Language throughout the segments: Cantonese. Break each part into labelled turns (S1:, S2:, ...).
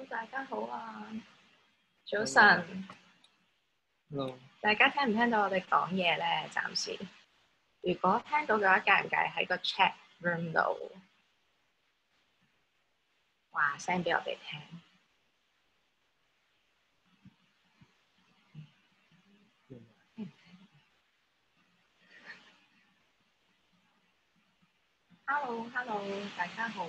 S1: 大家好啊，早晨。
S2: Hello。
S1: 大家聽唔聽到我哋講嘢咧？暫時，如果聽到嘅話，介唔介意喺個 chat room 度話聲俾我哋聽？Hello，大家好。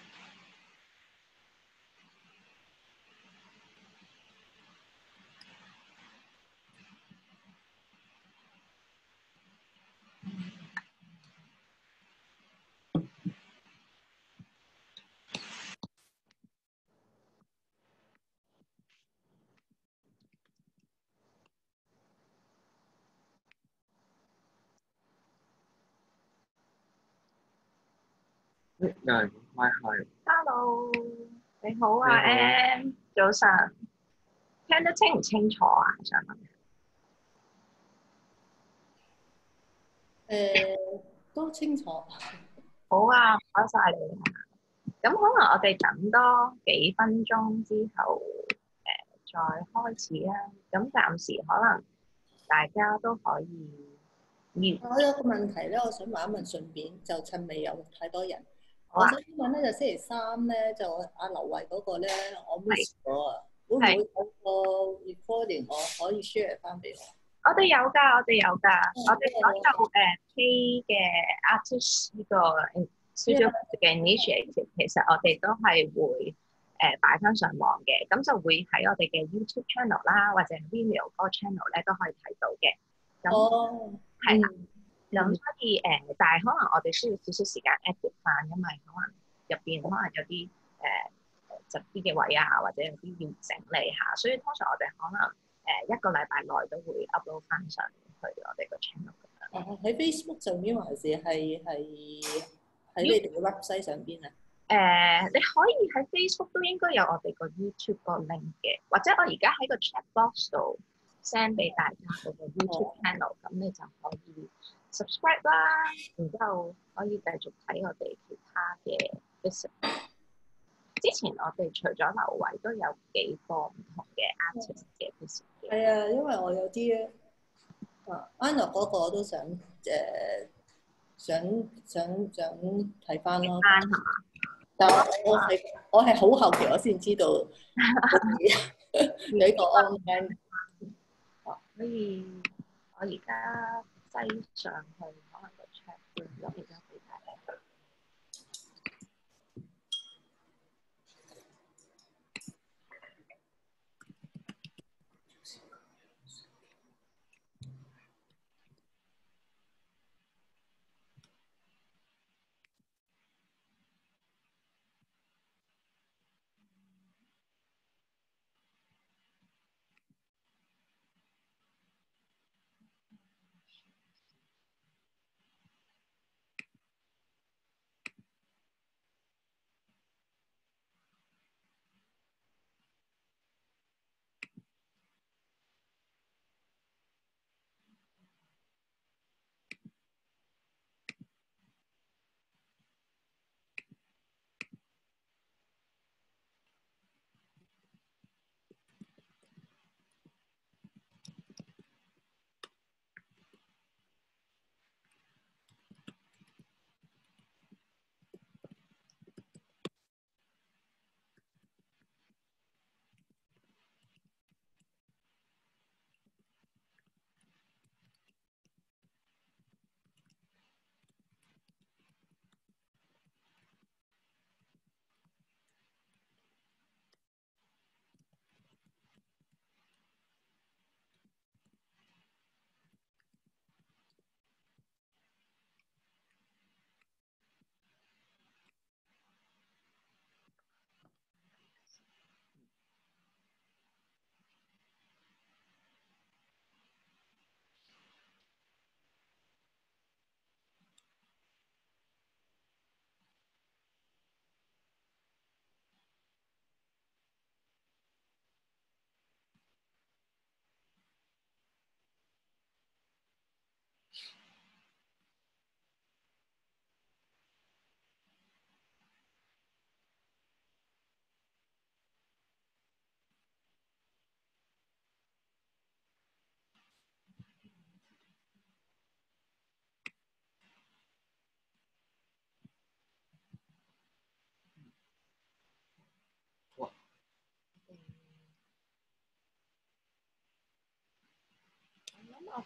S2: 有人麥係。
S1: Hello，你好啊
S2: 你好。
S1: ，Ann，早晨。聽得清唔清楚啊？想問。
S3: 都清楚。
S1: 好啊，唔該晒你啊。咁可能我哋等多幾分鐘之後，再開始啦。咁暫時可能大家都可以。
S3: 我有個問題咧，我想問一問，順便就趁未有太多人，
S1: 好啊。
S3: 我想問咧，就星期三咧，就阿劉慧嗰個咧，我 miss 咗啊，會唔會有個 recording 我可以 share 翻俾我？
S1: 我哋有㗎，我哋所有K 嘅 artist 呢個 studio 嘅 initiative，其實我哋都係會擺翻上網嘅，咁就會喺我哋嘅 YouTube channel 啦，或者 Vimeo 嗰個 channel 咧都可以睇到嘅。咁係啦，咁所以但係可能我哋需要少少時間 edit 翻，因為可能入邊可能有啲窒啲嘅位啊，或者有啲要整理下，所以通常我哋可能一個禮拜內都會 upload 翻上去我哋個 channel 咁樣。
S3: 喺 Facebook 上邊還是係喺你哋嘅 website 上邊啊？
S1: 你可以喺 Facebook 都應該有我哋個 YouTube 個 link 嘅，或者我而家喺個 chat box 度 send 俾大家嗰個 YouTube channel，咁你就可以 subscribe 啦，然之後可以繼續睇我哋其他嘅 visit。之前我哋除咗劉慧都有幾個唔同嘅 artist 嘅 visit 嘅。
S3: 係啊，因為我有啲Anna 嗰個我都想想睇翻咯。但係我係好後期我先知道有一個 online。
S1: 所以我而家擠上去可能個 chat room，咁而家俾大家。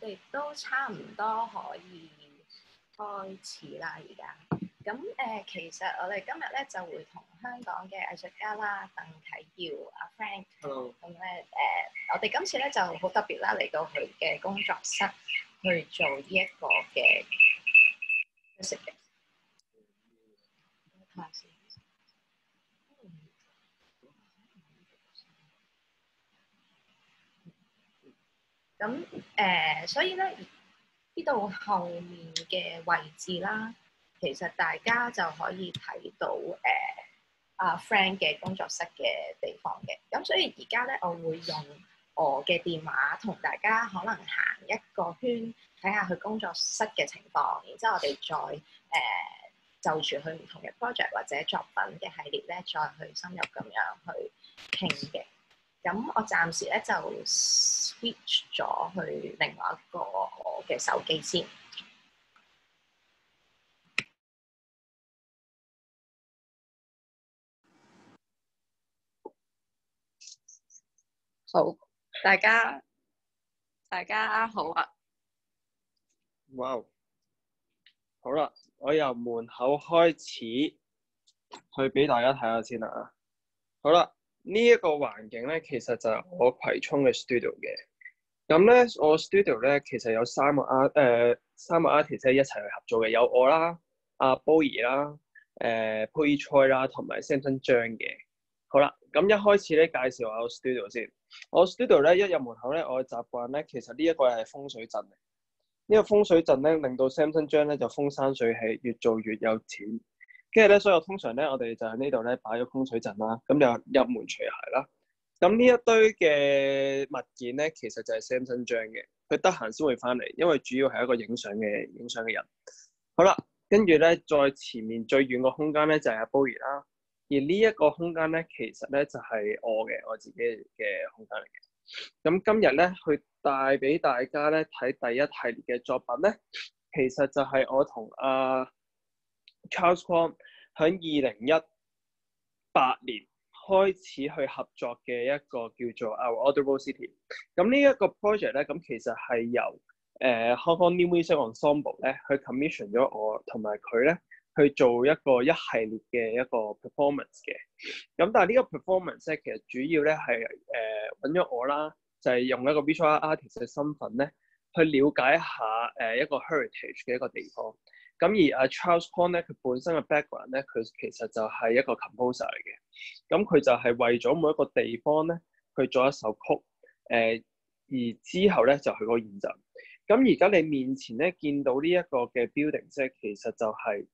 S1: 哋都差唔多可以開始啦，而家。咁其實我哋今日咧就會同香港嘅藝術家啦，鄧啟耀阿 Frank， 咁咧我哋今次咧就好特別啦，嚟到佢嘅工作室去做呢一個嘅食嘅。睇下先。咁所以咧呢度後面嘅位置啦。其實大家就可以睇到阿 Frank 嘅工作室嘅地方嘅，咁所以而家咧我會用我嘅電話同大家可能行一個圈，睇下佢工作室嘅情況，然之後我哋再就住佢唔同嘅 project 或者作品嘅系列咧，再去深入咁樣去傾嘅。咁我暫時咧就 switch 咗去另外一個我嘅手機先。好，大家好啊！
S4: 哇，好啦，我由門口開始去俾大家睇下先啦。好啦，呢一個環境咧，其實就係我葵涌嘅 studio 嘅。咁咧，我 studio 咧其實有三個 artist 一齊去合作嘅，有我啦、阿 Bowie 啦、Pui Choi 啦，同埋 Samson 張嘅。好啦，咁一開始咧介紹下我 studio 先。我 studio 咧一入門口咧，我嘅習慣咧，其實呢一個係風水陣嚟。呢個風水陣咧，令到 Samson 張咧就風生水起，越做越有錢。跟住咧，所以我通常咧，我哋就喺呢度咧擺咗風水陣啦，咁就入門除鞋啦。咁呢一堆嘅物件咧，其實就係 Samson 張嘅，佢得閒先會翻嚟，因為主要係一個影相嘅人。好啦，跟住咧，再前面最遠個空間咧就係阿 Bowie 啦。而呢一個空間咧，其實咧就係我自己嘅空間嚟嘅。咁今日咧，去帶俾大家咧睇第一系列嘅作品咧，其實就係我同阿 Charles Kwong 喺2018年開始去合作嘅一個叫做 Our Audible City。咁呢一個 project 咧，咁其實係由Hong Kong New Music Ensemble 咧去 commission 咗我同埋佢咧。去做一系列嘅一個 performance 嘅，咁但係呢個 performance 咧，其實主要咧係揾咗我啦，就係用一個 visual artist 嘅身份咧，去了解一下一個 heritage 嘅一個地方。咁而阿 Charles Kwong 咧，佢本身嘅 background 咧，佢其實就係一個 composer 嚟嘅。咁佢就係為咗每一個地方咧，去做一首曲，而之後咧就去個演奏。咁而家你面前咧見到呢一個嘅 building 咧，其實就係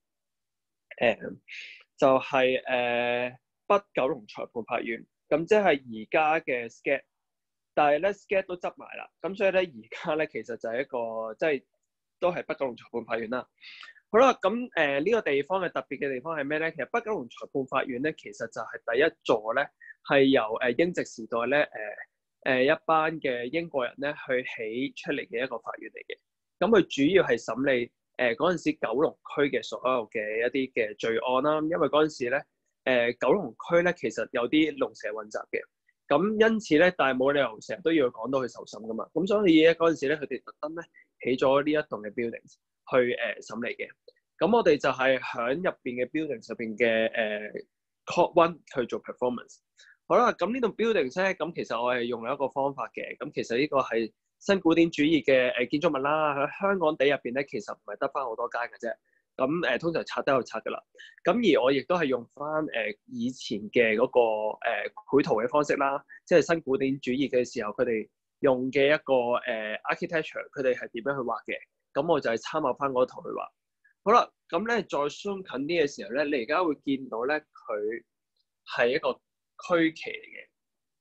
S4: 北九龍裁判法院，咁即係而家嘅 SCAD， 但係咧 SCAD 都執埋啦，咁所以咧而家咧其實就係一個即係都係北九龍裁判法院啦。好啦，咁呢個地方嘅特別嘅地方係咩咧？其實北九龍裁判法院咧，其實就係第一座咧係由英殖時代咧一班嘅英國人咧去起出嚟嘅一個法院嚟嘅。咁佢主要係審理嗰陣時九龍區嘅所有嘅一啲嘅罪案啦，因為嗰陣時咧九龍區咧其實有啲龍蛇混雜嘅，咁因此咧，但係冇理由成日都要講到去受審噶嘛，咁所以咧嗰陣時咧佢哋特登咧起咗呢一棟嘅 buildings 去審理嘅，咁我哋就係喺入邊嘅 buildings 入邊嘅court one 去做 performance。好啦，咁呢棟 buildings 咧，咁其實我係用一個方法嘅，咁其實呢個係新古典主義嘅建築物啦，喺香港地入邊咧，其實唔係得翻好多間嘅啫。咁通常拆都有拆噶啦。咁而我亦都係用翻以前嘅嗰個繪圖嘅方式啦，即係新古典主義嘅時候佢哋用嘅一個architecture，佢哋係點樣去畫嘅。咁我就係參考翻嗰圖去畫。好啦，咁咧再 zoom 近啲嘅時候咧，你而家會見到咧佢係一個區旗嚟嘅。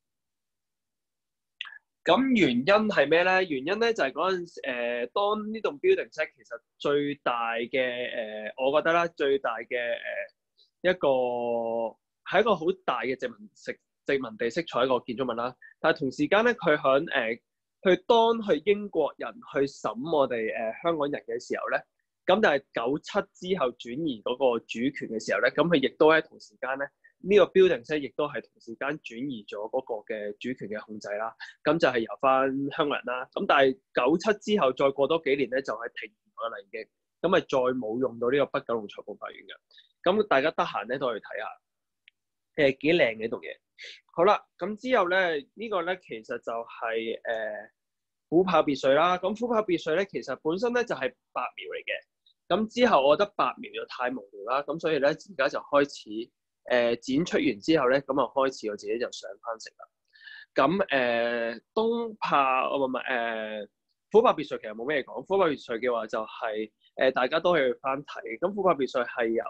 S4: 咁原因係咩咧？原因咧就係嗰陣時，當呢棟 building 咧，其實最大嘅我覺得啦，最大嘅一個係一個好大嘅殖民地色彩一個建築物啦。但係同時間咧，佢響去當去英國人去審我哋香港人嘅時候咧，咁但係97之後轉移嗰個主權嘅時候咧，咁佢亦都喺同時間咧呢個 building 咧亦都係同時間轉移咗嗰個嘅主權嘅控制啦。咁就係由翻香港人啦。咁但係97之後再過多幾年咧就係停咗啦已經。咁咪再冇用到呢個北九龍裁判法院嘅。咁大家得閒咧都可以睇下，幾靚嘅棟嘢。好啦，咁之後咧呢個咧其實就係虎豹別墅啦。咁虎豹別墅咧其實本身咧就係白描嚟嘅。咁之後我覺得白描就太無聊啦，咁所以咧而家就開始展出完之後咧，咁啊開始我自己就上翻食啦。咁東豹唔係虎豹別墅其實冇咩講。虎豹別墅嘅話就係、大家都可以去翻睇。咁虎豹別墅係由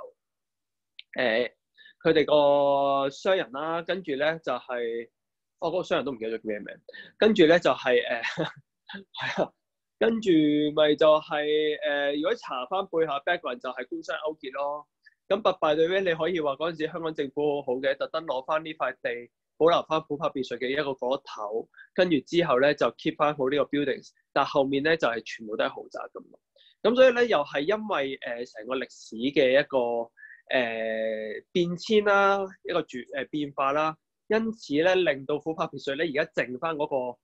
S4: 佢哋個商人啦，跟住咧就係嗰個商人都唔記得咗叫咩名，跟住咧就係係啊。跟住咪就係、如果查翻背後 background 就係官商勾結咯。咁不敗對咩？你可以話嗰陣時香港政府好好嘅，特登攞翻呢塊地，保留翻虎豹別墅嘅一個嗰頭，跟住之後咧就 keep 翻好呢個 buildings， 但後面咧就係、全部都係豪宅咁。咁所以咧又係因為成個歷史嘅一個變遷啦，一個變化啦，因此咧令到虎豹別墅咧而家剩翻嗰個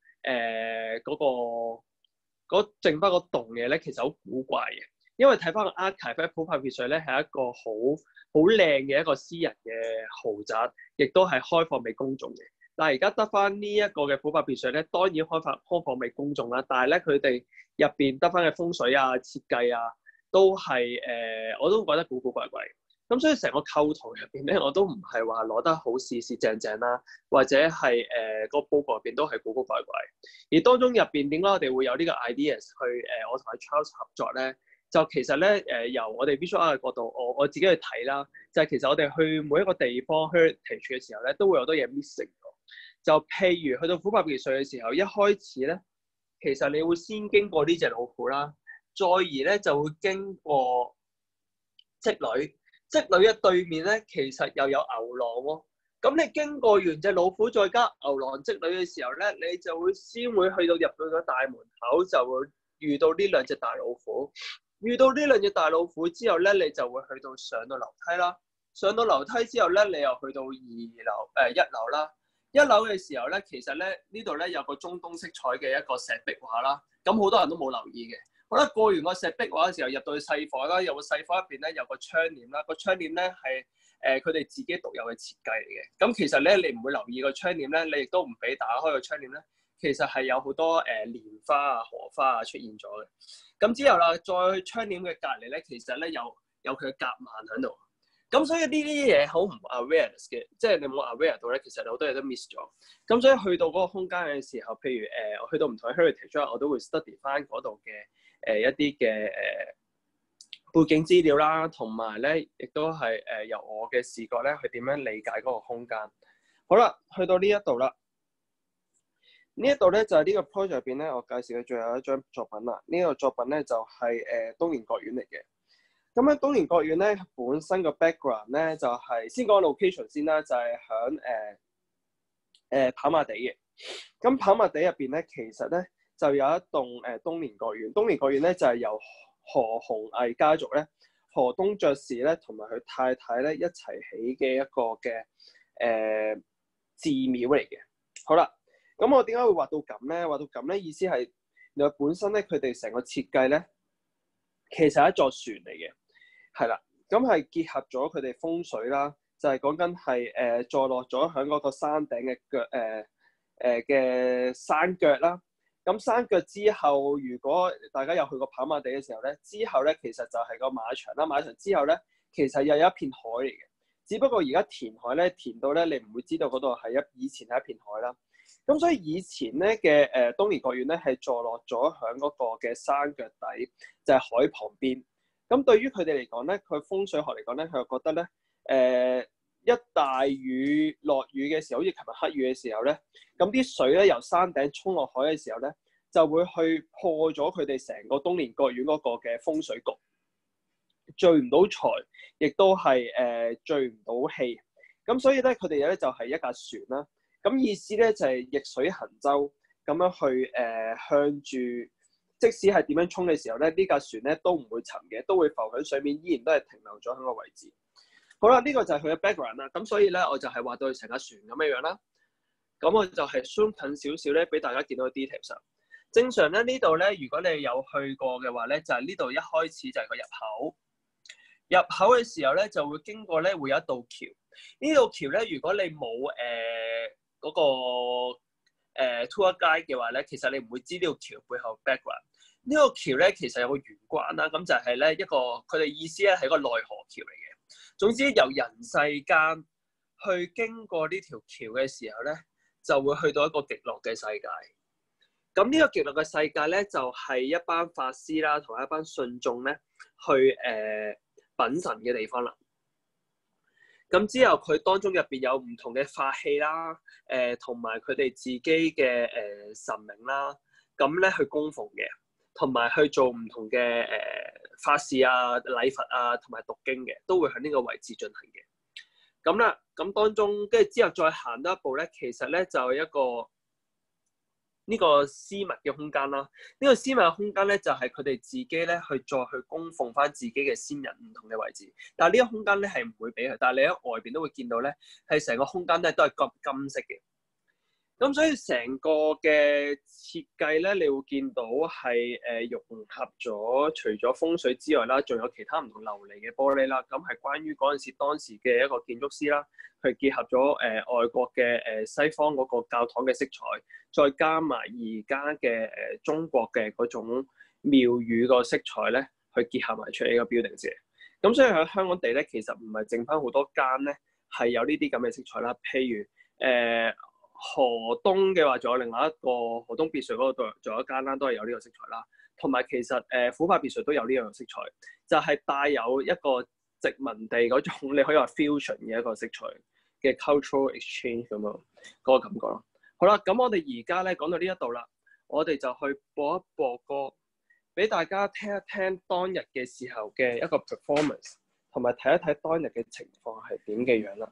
S4: 剩翻個棟嘢咧，其實好古怪嘅，因為睇翻個 archive 虎豹別墅咧係一個好靚嘅一個私人嘅豪宅，亦都係開放俾公眾嘅。但係而家得翻呢一個嘅虎豹別墅咧，當然開放俾公眾啦。但係咧佢哋入邊得翻嘅風水啊、設計啊，都係我都覺得古古怪怪。咁所以成個構圖入邊咧，我都唔係話攞得好四正正啦，或者係個佈局入邊都係古古怪怪。而當中入邊點解我哋會有呢個 ideas 去我同阿 Charles 合作咧？就其實咧由我哋 visual art 嘅角度，我自己去睇啦，就係、其實我哋去每一個地方 heritage 嘅時候咧，都會有好多嘢 missing 咗。就譬如去到虎豹別墅嘅時候，一開始咧，其實你會先經過呢隻老虎啦，再而咧就會經過織女。織女嘅對面咧，其實又有牛郎喎、哦。咁你經過完隻老虎，再加牛郎織女嘅時候咧，你就會先會去到入到個大門口，就會遇到呢兩隻大老虎。遇到呢兩隻大老虎之後咧，你就會去到上到樓梯啦。上到樓梯之後咧，你又去到1樓啦。1樓嘅時候咧，其實咧呢度咧有個中東色彩嘅一個石壁畫啦。咁好多人都冇留意嘅。好啦，過完個石壁畫嘅時候，入到去細房啦，有個細房入邊咧有個窗簾啦，個窗簾咧係佢哋自己獨有嘅設計嚟嘅。咁其實咧你唔會留意個窗簾咧，你亦都唔俾打開個窗簾咧，其實係有好多蓮花啊、荷花啊出現咗嘅。咁之後啦，再去窗簾嘅隔離咧，其實咧有佢嘅夾萬喺度。咁所以呢啲嘢好唔 awareness 嘅，即係你冇 aware 到咧，其實好多嘢都 miss 咗。咁所以去到嗰個空間嘅時候，譬如我去到唔同嘅 heritage，我都會 study 翻嗰度嘅。一啲嘅背景資料啦，同埋咧，亦都係由我嘅視覺咧去點樣理解嗰個空間。好啦，去到呢一度啦，呢一度咧就係呢個 project 入邊咧，我介紹嘅最後一張作品啦。呢個作品咧就係東蓮閣苑嚟嘅。咁喺東蓮閣苑咧，本身個 background 咧就係先講 location 先啦，就係響跑馬地嘅。咁跑馬地入邊咧，其實咧就有一棟東蓮閣苑。東蓮閣苑咧就係由何鴻毅家族咧、何東爵士咧同埋佢太太咧一齊起嘅一個嘅寺廟嚟嘅。好啦，咁我點解會畫到咁咧？畫到咁咧，意思係原來本身咧佢哋成個設計咧，其實係一座船嚟嘅，係啦。咁係結合咗佢哋風水啦，就係講緊係坐落咗喺嗰個山頂嘅嘅山腳啦。咁山腳之後，如果大家有去過跑馬地嘅時候咧，之後咧其實就係個馬場啦。馬場之後咧，其實又有一片海嚟嘅。只不過而家填海咧，填到咧你唔會知道嗰度係以前係一片海啦。咁所以以前咧嘅東蓮閣苑咧係坐落咗喺嗰個嘅山腳底，就係海旁邊。咁對於佢哋嚟講咧，佢風水學嚟講咧，佢就覺得咧一大雨落雨嘅時候，好似琴日黑雨嘅時候咧，咁啲水咧由山頂衝落海嘅時候咧，就會去破咗佢哋成個東蓮閣苑嗰個嘅風水局，聚唔到財，亦都係聚唔到氣。咁所以咧，佢哋咧就係一架船啦。咁意思咧就係逆水行舟咁樣去向住，即使係點樣衝嘅時候咧，呢架船咧都唔會沉嘅，都會浮喺水面，依然都係停留咗喺個位置。 好啦，呢個就係佢嘅 background 啦。咁所以咧，我就係畫到佢成架船咁嘅樣啦。咁我就係 zoom 近少少咧，俾大家見到 details。正常咧，呢度咧，如果你有去過嘅話咧，就係呢度一開始就係個入口。入口嘅時候咧，就會經過咧，會有一道橋。呢道橋咧，如果你冇嗰個tour guide 嘅話咧，其實你唔會知呢條橋背後 background。呢個橋咧，其實有個玄關啦，咁就係咧一個佢哋意思咧係一個內河橋嚟嘅。總之由人世間去經過呢條橋嘅時候咧，就會去到一個極樂嘅世界。咁呢個極樂嘅世界咧，就係一班法師啦，同埋一班信眾咧，去品神嘅地方啦。咁之後佢當中入邊有唔同嘅法器啦，同埋佢哋自己嘅神明啦，咁咧去供奉嘅，同埋去做唔同嘅法事啊、禮佛啊，同埋讀經嘅，都會喺呢個位置進行嘅。咁啦，咁當中跟住之後再行多一步咧，其實咧就係一個呢個私密嘅空間啦。呢個私密嘅空間咧，就係佢哋自己咧去再去供奉翻自己嘅先人唔同嘅位置。但係呢個空間咧係唔會俾佢，但係你喺外邊都會見到咧，係成個空間咧都係金色嘅。咁所以成個嘅設計咧，你會見到係融合咗除咗風水之外啦，仲有其他唔同琉璃嘅玻璃啦。咁係關於嗰陣時當時嘅一個建築師啦，佢結合咗外國嘅西方嗰個教堂嘅色彩，再加埋而家嘅中國嘅嗰種廟宇個色彩咧，去結合埋出嚟個 building 嘅。咁所以喺香港地咧，其實唔係剩翻好多間咧係有呢啲咁嘅色彩啦。譬如河東嘅話，仲有另外一個河東別墅嗰度，仲有一間啦，都係有呢個色彩啦。同埋其實虎豹別墅都有呢樣色彩，就係帶有一個殖民地嗰種，你可以話 fusion 嘅一個色彩嘅 cultural exchange 咁樣嗰個感覺咯。好啦，咁我哋而家咧講到呢一度啦，我哋就去播一播歌，俾大家聽一聽當日嘅時候嘅一個 performance， 同埋睇一睇當日嘅情況係點嘅樣啦。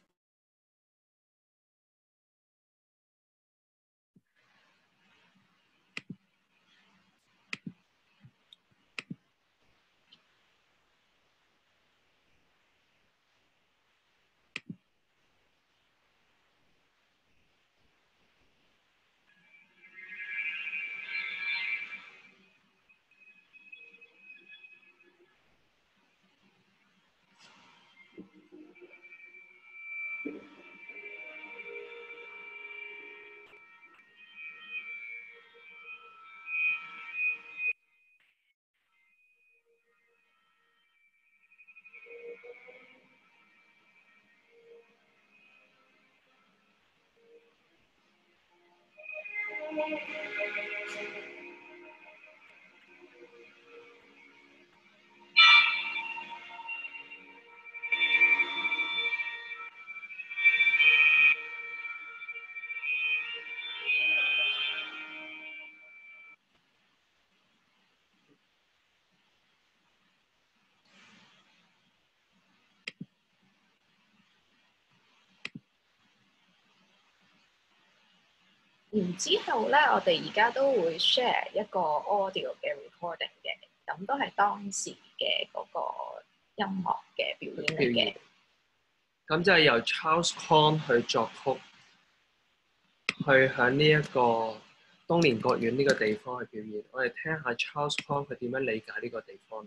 S1: 然之後咧，我哋而家都會 share 一個 audio 嘅 recording 嘅，咁都係當時嘅嗰個音樂嘅表演嚟嘅。
S2: 咁就係由 Charles Kong 去作曲，去喺呢一個東蓮國院呢個地方去表演。我哋聽下 Charles Kong 佢點樣理解呢個地方。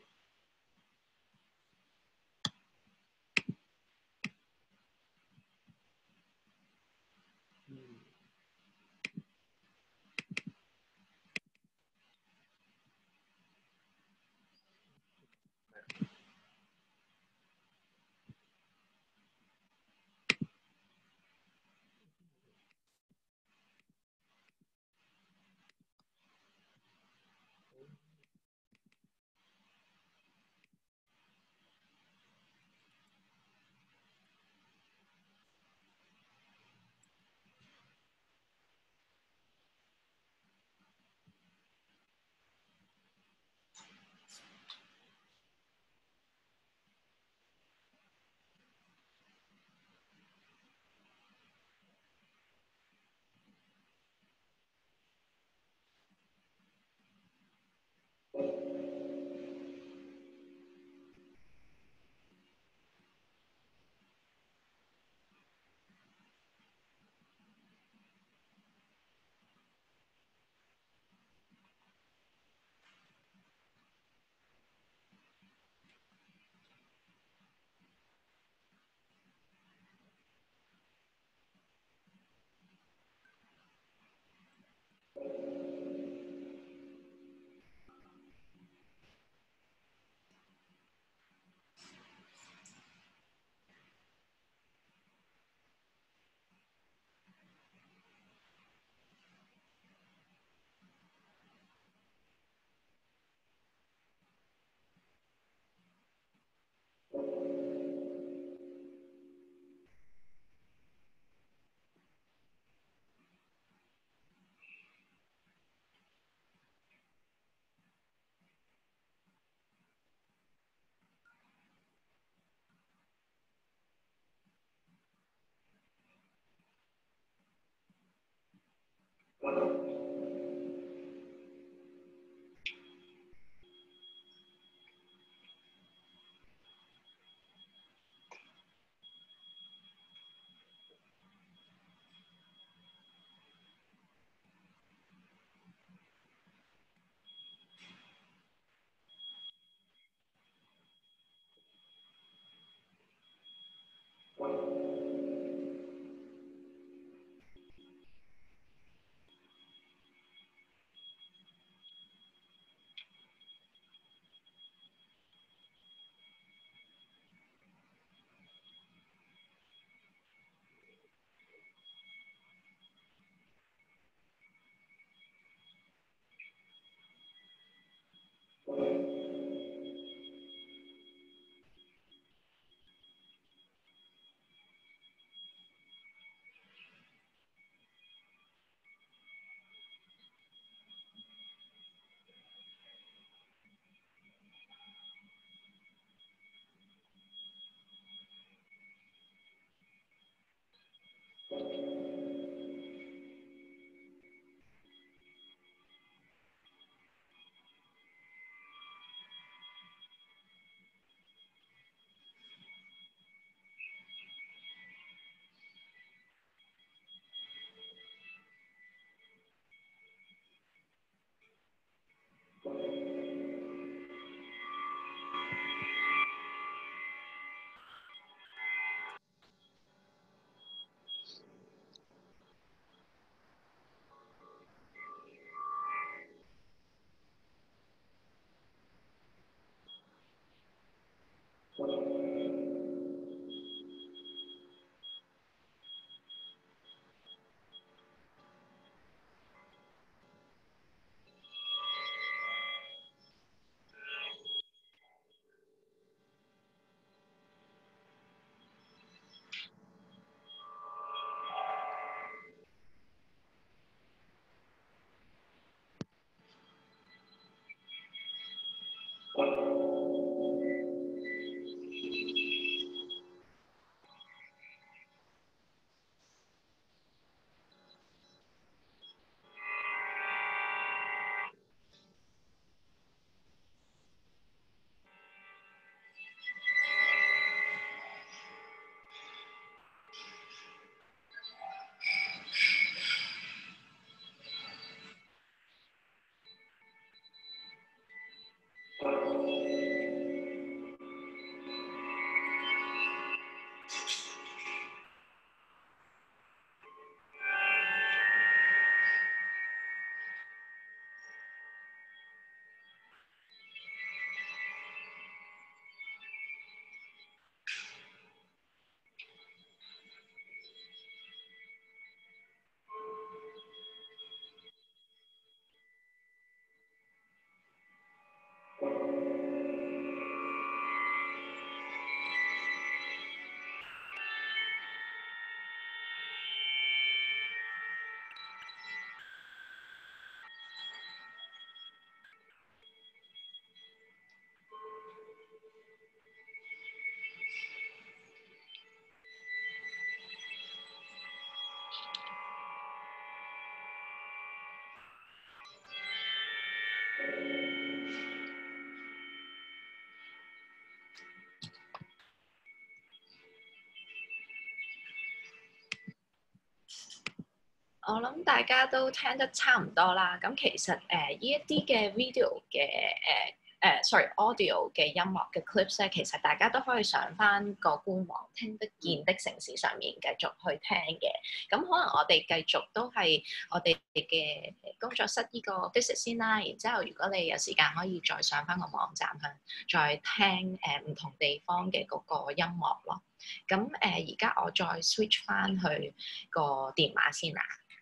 S1: 我諗大家都聽得差唔多啦。咁其實呢一啲嘅 video 嘅sorry audio 嘅音樂嘅 clips 咧，其實大家都可以上翻個官網聽得見的城市上面繼續去聽嘅。咁可能我哋繼續都係我哋嘅工作室呢個 visit 先啦。然之後，如果你有時間，可以再上翻個網站去再聽唔同地方嘅嗰個音樂咯。咁而家我再 switch 翻去個電話先啦。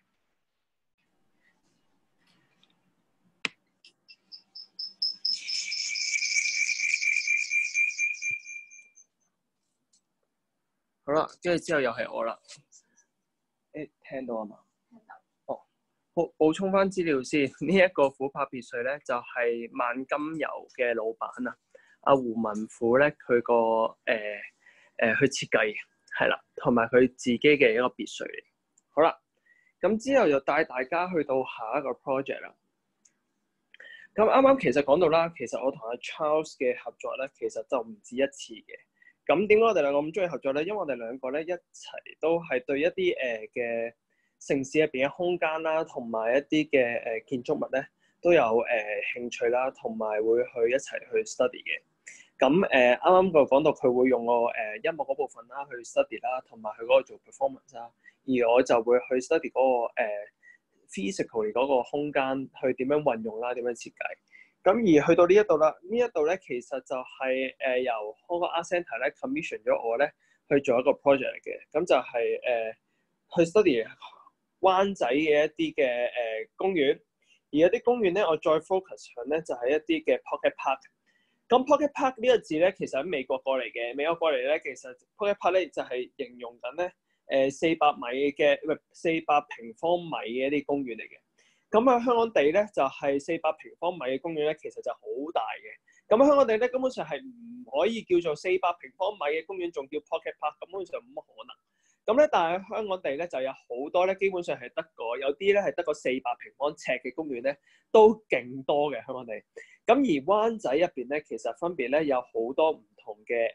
S4: 好啦，跟住之後又係我啦。誒，聽到啊嘛？聽到。哦，補充翻資料先。呢一個琥珀別墅咧，就係萬金油嘅老闆啊，阿胡文虎咧，佢個去設計係啦，同埋佢自己嘅一個別墅嚟。好啦，咁之後就帶大家去到下一個 project 啦。咁啱啱其實講到啦，其實我同阿 Charles 嘅合作咧，其實就唔止一次嘅。咁點解我哋兩個咁中意合作咧？因為我哋兩個咧一齊都係對一啲嘅城市入邊嘅空間啦，同埋一啲嘅建築物咧都有興趣啦，同埋會去一齊去 study 嘅。咁啱啱佢講到佢會用個音樂嗰部分啦去 study 啦，同埋佢嗰個做 performance 啦，而我就會去 study 嗰個physically 嗰個空間去點樣運用啦，點樣設計。咁而去到呢一度啦，呢一度咧其實就係由 Hong Kong Art Centre 咧 commission 咗我咧去做一個 project 嚟嘅，咁就係去 study 灣仔嘅一啲嘅公園，而有啲公園咧我再 focus 上咧就係一啲嘅 pocket park。咁 pocket park 呢個字咧其實喺美國過嚟嘅，美國過嚟咧其實 pocket park 咧就係形容緊咧400米嘅400平方米嘅一啲公園嚟嘅。咁喺香港地咧就係400平方米嘅公園咧，其實就好大嘅。咁喺香港地咧根本上係唔可以叫做400平方米嘅公園，仲叫 pocket park，根本上冇乜可能。咁咧，但係香港地咧就有好多咧，基本上係得個有啲咧係得個400平方尺嘅公園咧，都勁多嘅香港地。咁而灣仔入邊咧，其實分別咧有好多唔同嘅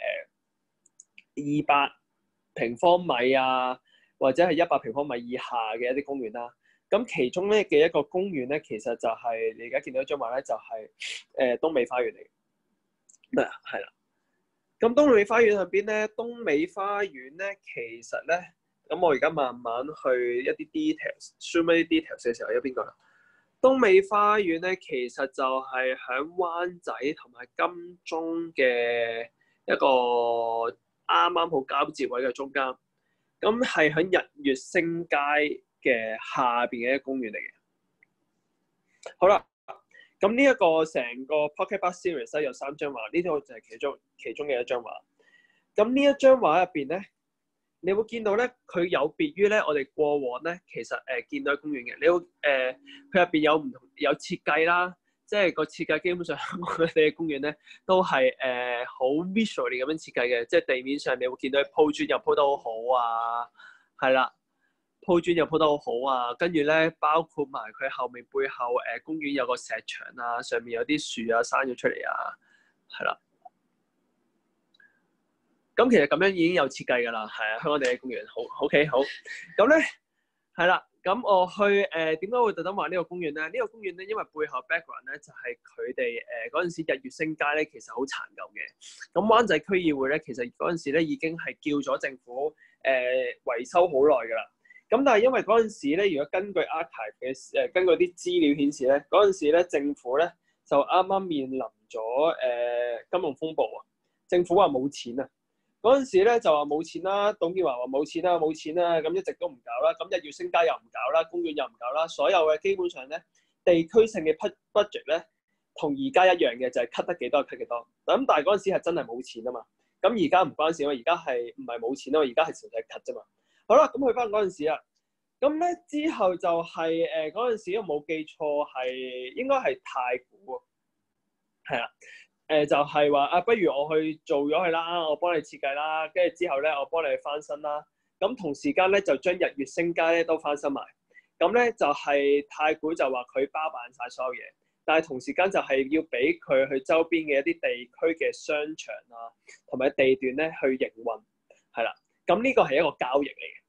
S4: 200平方米啊，或者係100平方米以下嘅一啲公園啦。咁其中咧嘅一個公園咧，其實就係、你而家見到一張畫咧，就係東美花園嚟嘅。係啦。咁東美花園入邊咧，東美花園咧，其實咧，咁我而家慢慢去一啲 details，zoom 一啲 details 嘅時候，有邊個啦？東美花園咧，其實就係喺灣仔同埋金鐘嘅一個啱啱好交接位嘅中間。咁係喺日月星街嘅下邊嘅一個公園嚟嘅。好啦，咁呢一個成個 Pocket Park Series 咧有3張畫，呢個就係其中嘅一張畫。咁呢一張畫入邊咧，你會見到咧，佢有別於咧我哋過往咧，其實見到公園嘅，你會佢入邊有唔同有設計啦，即係個設計基本上我哋嘅公園咧都係好 visually 咁樣設計嘅，即係地面上你會見到鋪磚又鋪得好好啊，係啦。鋪磚又鋪得好好啊，跟住咧包括埋佢後面背後公園有個石牆啊，上面有啲樹啊生咗出嚟啊，係啦。咁其實咁樣已經有設計㗎啦，係啊，香港地嘅公園好 OK 好。咁咧係啦，咁我去點解會特登話呢個公園咧？呢個公園咧，因為背後 background 咧就係佢哋嗰陣時日月星街咧其實好殘舊嘅。咁灣仔區議會咧其實嗰陣時咧已經係叫咗政府維修好耐㗎啦。咁但係因為嗰陣時咧，如果根據 archive 嘅根據啲資料顯示咧，嗰陣時咧政府咧就啱啱面臨咗金融風暴啊，政府話冇錢啊，嗰陣時咧就話冇錢啦，董建華話冇錢啦，冇錢啦，咁一直都唔搞啦，咁日月星街又唔搞啦，公園又唔搞啦，所有嘅基本上咧地區性嘅 budget 咧同而家一樣嘅，就係 cut 得幾多 cut 幾多。咁但係嗰陣時係真係冇錢啊嘛，咁而家唔關事啊嘛，而家係唔係冇錢啊嘛，而家係純粹 cut 啫嘛。好啦，咁去翻嗰陣時啦，咁咧之後就係嗰陣時，我冇記錯係應該係太古喎，係啦，就係話啊，不如我去做咗佢啦，我幫你設計啦，跟住之後咧我幫你翻新啦，咁同時間咧就將日月星街咧都翻新埋，咁咧就係太古就話佢包辦晒所有嘢，但係同時間就係要俾佢去周邊嘅一啲地區嘅商場啊，同埋地段咧去營運，係啦。咁呢個係一個交易嚟嘅，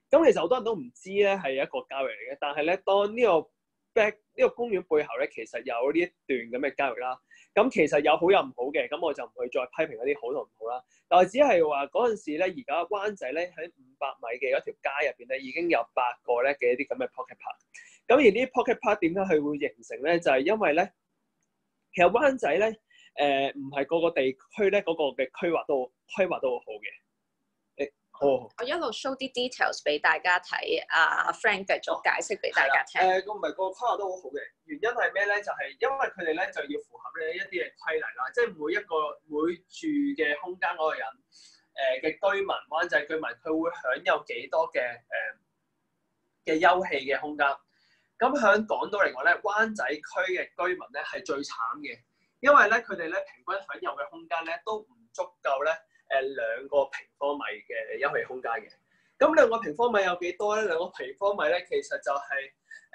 S4: 咁其實好多人都唔知咧係一個交易嚟嘅，但係咧當呢個公園背後咧，其實有呢一段咁嘅交易啦。咁其實有好有唔好嘅，咁我就唔去再批評嗰啲好同唔好啦。但係只係話嗰陣時咧，而家灣仔咧喺500米嘅一條街入邊咧，已經有8個咧嘅一啲咁嘅 pocket park。咁而呢啲 pocket park 點解佢會形成咧？就係因為咧，其實灣仔咧唔係個個地區咧嗰個嘅規劃都好好嘅。
S1: 我一路 show 啲 details 俾大家睇，阿 Frank 繼續解釋俾大家聽。
S4: 唔係個規劃都好好嘅，原因係咩咧？就係因為佢哋咧就要符合呢一啲嘅規例啦，即係每住嘅空間嗰個人嘅居民，灣仔居民佢會享有幾多嘅休憩嘅空間。咁喺港島嚟講咧，灣仔區嘅居民咧係最慘嘅，因為咧佢哋咧平均享有嘅空間咧都唔足夠咧。2個平方米嘅休憩空間嘅，咁2個平方米有幾多咧？2個平方米咧，其實就係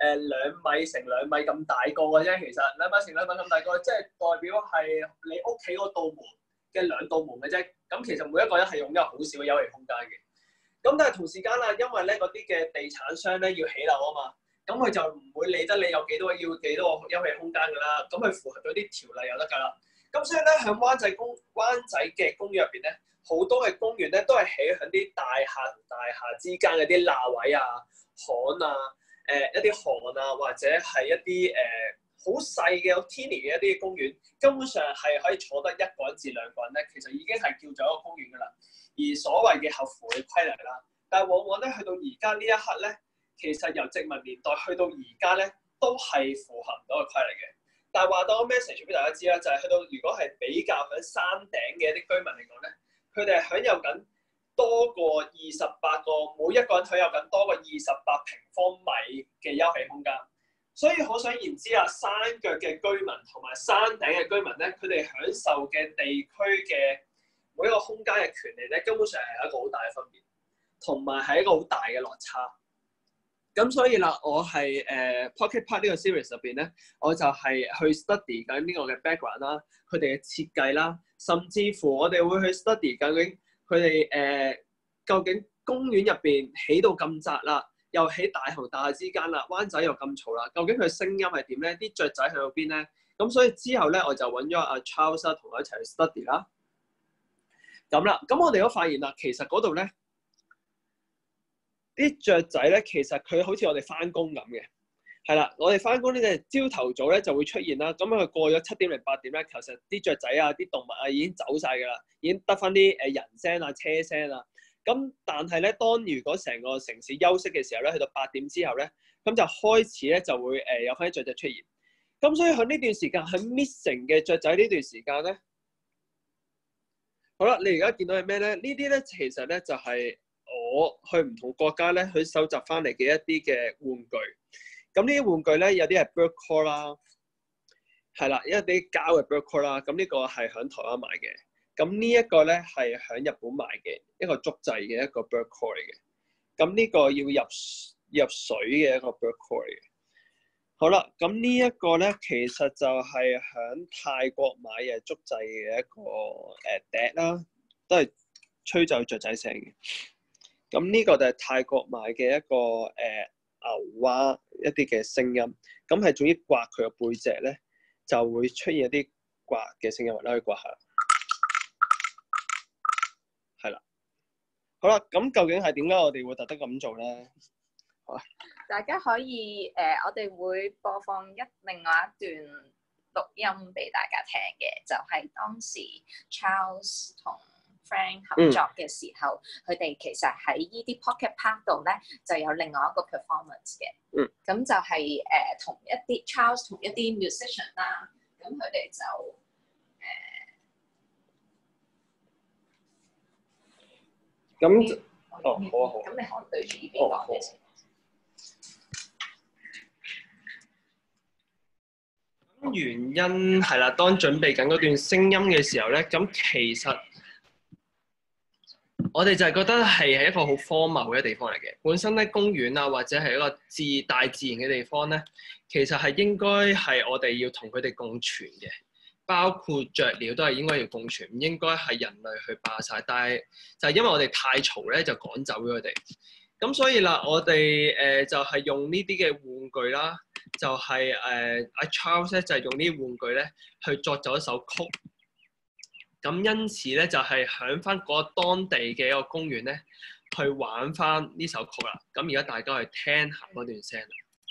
S4: 2米乘2米咁大個嘅啫。其實2米乘2米咁大個，即係代表係你屋企嗰道門嘅2道門嘅啫。咁其實每一個人係擁有好少嘅休憩空間嘅。咁但係同時間啦，因為咧嗰啲嘅地產商咧要起樓啊嘛，咁佢就唔會理得你有幾多個休憩空間㗎啦。咁佢符合咗啲條例就得㗎啦。咁所以咧，喺灣仔嘅公園入邊咧，好多嘅公園咧都係起喺啲大廈同大廈之間嘅啲罅位啊、巷啊、一啲巷啊，或者係一啲好細嘅好 teeny 嘅一啲公園，根本上係可以坐得1個人至2個人咧，其實已經係叫做一個公園㗎啦。而所謂嘅合乎嘅規例啦，但係往往咧去到而家呢一刻咧，其實由殖民年代去到而家咧，都係符合唔到嘅規例嘅。但係話到個 message 俾大家知啦，就係去到如果係比較喺山頂嘅一啲居民嚟講咧，佢哋係享有緊多過28個，每一個人享有緊多過28平方米嘅休憩空間。所以可想而知啦，山腳嘅居民同埋山頂嘅居民咧，佢哋享受嘅地區嘅每一個空間嘅權利咧，根本上係一個好大嘅分別，同埋係一個好大嘅落差。咁所以啦，我係Pocket Park 呢個 series 入邊咧，我就係去 study 緊呢個嘅 background 啦，佢哋嘅設計啦，甚至乎我哋會去 study 究竟佢哋究竟公園入邊起到咁窄啦，又喺大廈大廈之間啦，灣仔又咁嘈啦，究竟佢聲音係點咧？啲雀仔喺度邊咧？咁所以之後咧，我就揾咗阿 Charles 同我一齊去 study 啦。咁啦，咁我哋都發現啦，其實嗰度咧，啲雀仔咧，其實佢好似我哋翻工咁嘅，係啦，我哋翻工呢隻朝頭早咧就會出現啦。咁佢過咗7點零8點咧，其實啲雀仔啊、啲動物啊已經走晒㗎啦，已經得翻啲人聲啊、車聲啊。咁但係咧，當如果成個城市休息嘅時候咧，去到8點之後咧，咁就開始咧就會有翻啲雀仔出現。咁所以喺呢段時間，喺 missing 嘅雀仔呢段時間咧，好啦，你而家見到係咩咧？呢啲咧其實咧就係我去唔同國家咧去收集翻嚟嘅一啲嘅玩具。咁呢啲玩具咧有啲係 bird call 啦，係啦，一啲膠嘅 bird call 啦。咁呢個係喺台灣買嘅。咁呢一個咧係喺日本買嘅一個竹製嘅一個 bird call 嚟嘅。咁呢個要入水嘅一個 bird call 嚟嘅。好啦，咁呢一個咧其實就係喺泰國買嘅竹製嘅一個笛啦，都係吹走雀仔聲嘅。咁呢個就係泰國買嘅一個牛蛙一啲嘅聲音。咁係總之刮佢個背脊咧，就會出現一啲刮嘅聲音，或者可以刮下。係啦，好啦，咁究竟係點解我哋會特登咁做咧？好啊，
S1: 大家可以我哋會播放另外一段錄音俾大家聽嘅，就係當時 Charles 同 Frank 合作嘅時候，佢哋其實喺呢啲 Pocket Park 度咧就有另外一個 performance 嘅。咁就係同一啲 Charles 同一啲 musician 啦，咁佢哋就
S4: 咁好啊好。
S1: 咁你可能對住呢邊講嘅先。
S2: 原因係啦，當準備緊嗰段聲音嘅時候咧，咁其實我哋就係覺得係一個好荒謬嘅地方嚟嘅。本身咧公園啊，或者係一個大自然嘅地方咧，其實係應該係我哋要同佢哋共存嘅，包括雀鳥都係應該要共存，唔應該係人類去霸晒。但係就係因為我哋太嘈咧，就趕走咗佢哋。 咁所以啦，我哋就係用呢啲嘅玩具啦，就係阿 Charles 咧就係用呢啲玩具咧去作咗一首曲。咁因此咧就係響翻嗰當地嘅一個公園咧，去玩翻呢首曲啦。咁而家大家去聽下嗰段聲。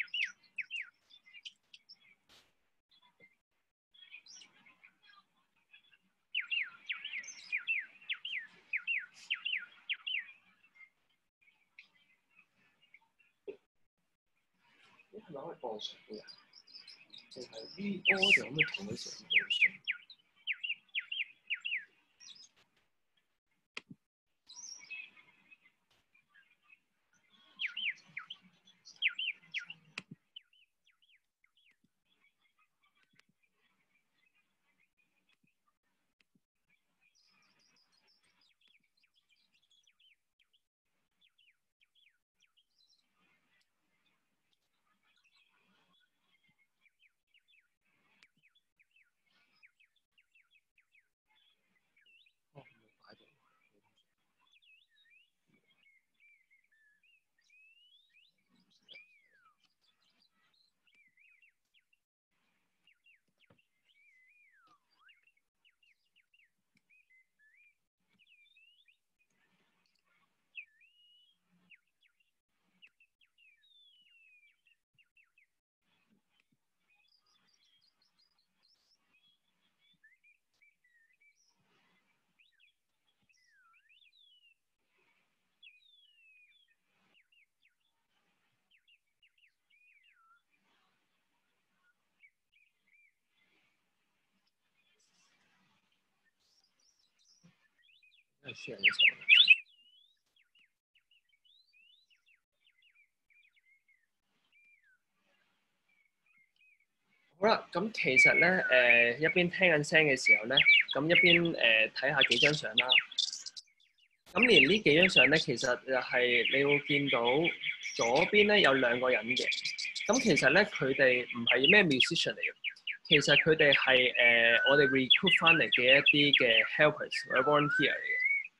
S2: 係咪可以播水嘅？淨係呢歌就咁樣同佢成播水。share 呢首。好啦，咁其實咧一邊聽緊聲嘅時候咧，咁一邊睇下幾張相啦。咁連呢幾張相咧，其實就係你會見到左邊咧有兩個人嘅。咁其實咧佢哋唔係咩 musician 嚟嘅，其實佢哋係我哋 recruit 翻嚟嘅一啲嘅 helpers 或者 volunteer 嚟嘅。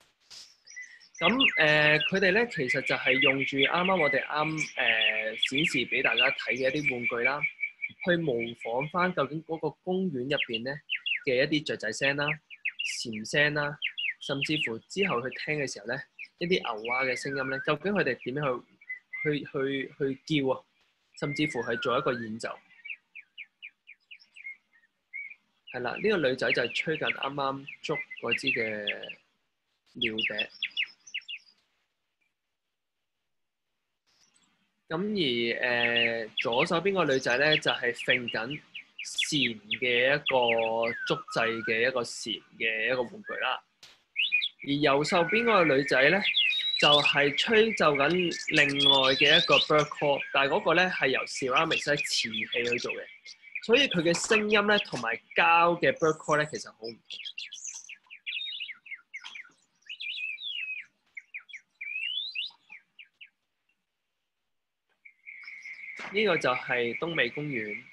S2: 咁佢哋咧其實就係用住啱啱我哋展示俾大家睇嘅一啲玩具啦，去模仿翻究竟嗰個公園入邊咧嘅一啲雀仔聲啦、蟬聲啦，甚至乎之後去聽嘅時候咧，一啲牛蛙嘅聲音咧，究竟佢哋點樣去叫啊？甚至乎係做一個演奏。係啦，呢個女仔就係吹緊啱啱捉嗰支嘅尿笛。咁而左手邊個女仔咧就係揈緊蟬嘅一個捉掣嘅一個蟬嘅一個玩具啦。而右手邊嗰個女仔咧就係吹奏緊另外嘅一個 bird call， 但係嗰個咧係由 ceramic 瓷器去做嘅，所以佢嘅聲音咧同埋膠嘅 bird call 咧其實好唔同。呢個就係東美公園，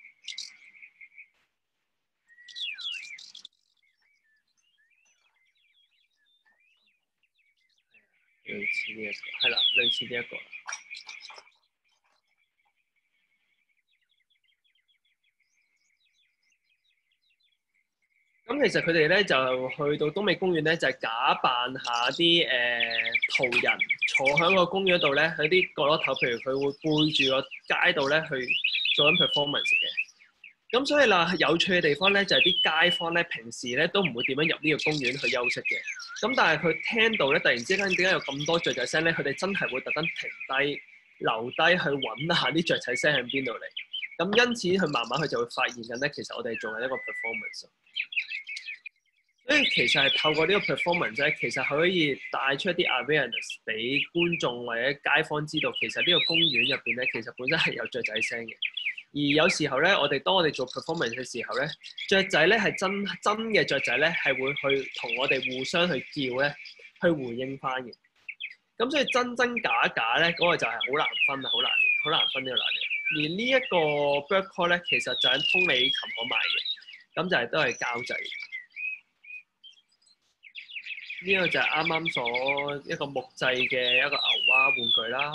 S2: 類似呢一個，係啦，類似呢一個。咁其實佢哋咧就去到東美公園咧，就係假扮下啲途人坐喺個公園度咧，喺啲角落頭，譬如佢會背住個街道咧去做緊 performance 嘅。咁所以啦，有趣嘅地方咧就係啲街坊咧平時咧都唔會點樣入呢個公園去休息嘅。咁但係佢聽到咧突然之間點解有咁多雀仔聲咧？佢哋真係會特登停低、留低去揾下啲雀仔聲喺邊度嚟。咁因此佢慢慢佢就會發現緊咧，其實我哋做緊一個 performance。所以其實係透過呢個 performance 咧，其實可以帶出一啲 awareness 俾觀眾或者街坊知道，其實呢個公園入邊咧，其實本身係有雀仔聲嘅。而有時候咧，當我哋做 performance 嘅時候咧，雀仔咧係真嘅雀仔咧，係會去同我哋互相去叫咧，去回應翻嘅。咁所以真假咧，嗰個就係好難分啊，好難分呢個難嘅。而呢一個 bird call 咧，其實就喺通美琴行賣嘅，咁就係都係膠製。 呢個就係啱啱所一個木製嘅一個牛蛙玩具啦。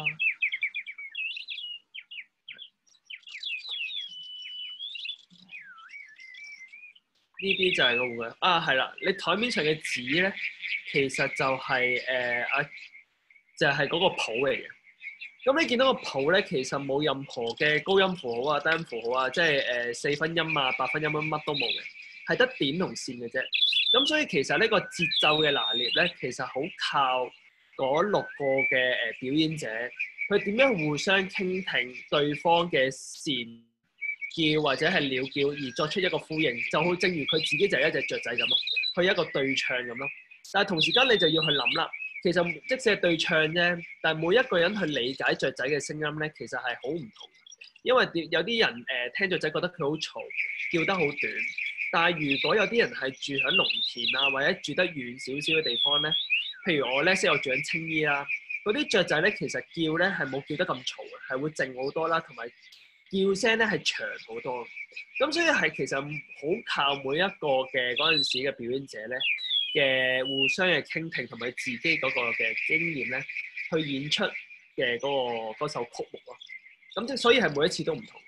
S2: 呢啲就係個玩具啊，係啦，你台面上嘅紙咧，其實就係就係嗰個譜嚟嘅。咁你見到個譜咧，其實冇任何嘅高音符號啊、低音符號啊，即係4分音啊、8分音乜都冇嘅，係得點同線嘅啫。咁所以其實呢個節奏嘅拿捏咧，其實好靠嗰6個嘅表演者，佢點樣互相傾聽對方嘅線叫或者係鳥叫而作出一個呼應，就好正如佢自己就係一隻雀仔咁咯，佢一個對唱咁咯。但係同時間你就要去諗啦。其實即使係對唱啫，但係每一個人去理解雀仔嘅聲音咧，其實係好唔同嘅。因為有啲人聽雀仔覺得佢好嘈，叫得好短。但係如果有啲人係住喺農田啊，或者住得遠少少嘅地方咧，譬如我咧，我住喺青衣啦，嗰啲雀仔咧其實叫咧係冇叫得咁嘈嘅，係會靜好多啦，同埋叫聲咧係長好多。咁所以係其實好靠每一個嘅嗰陣時嘅表演者咧嘅互相嘅傾聽同埋自己嗰個嘅經驗咧，去演出嘅嗰首曲目咯。咁即係所以係每一次都唔同。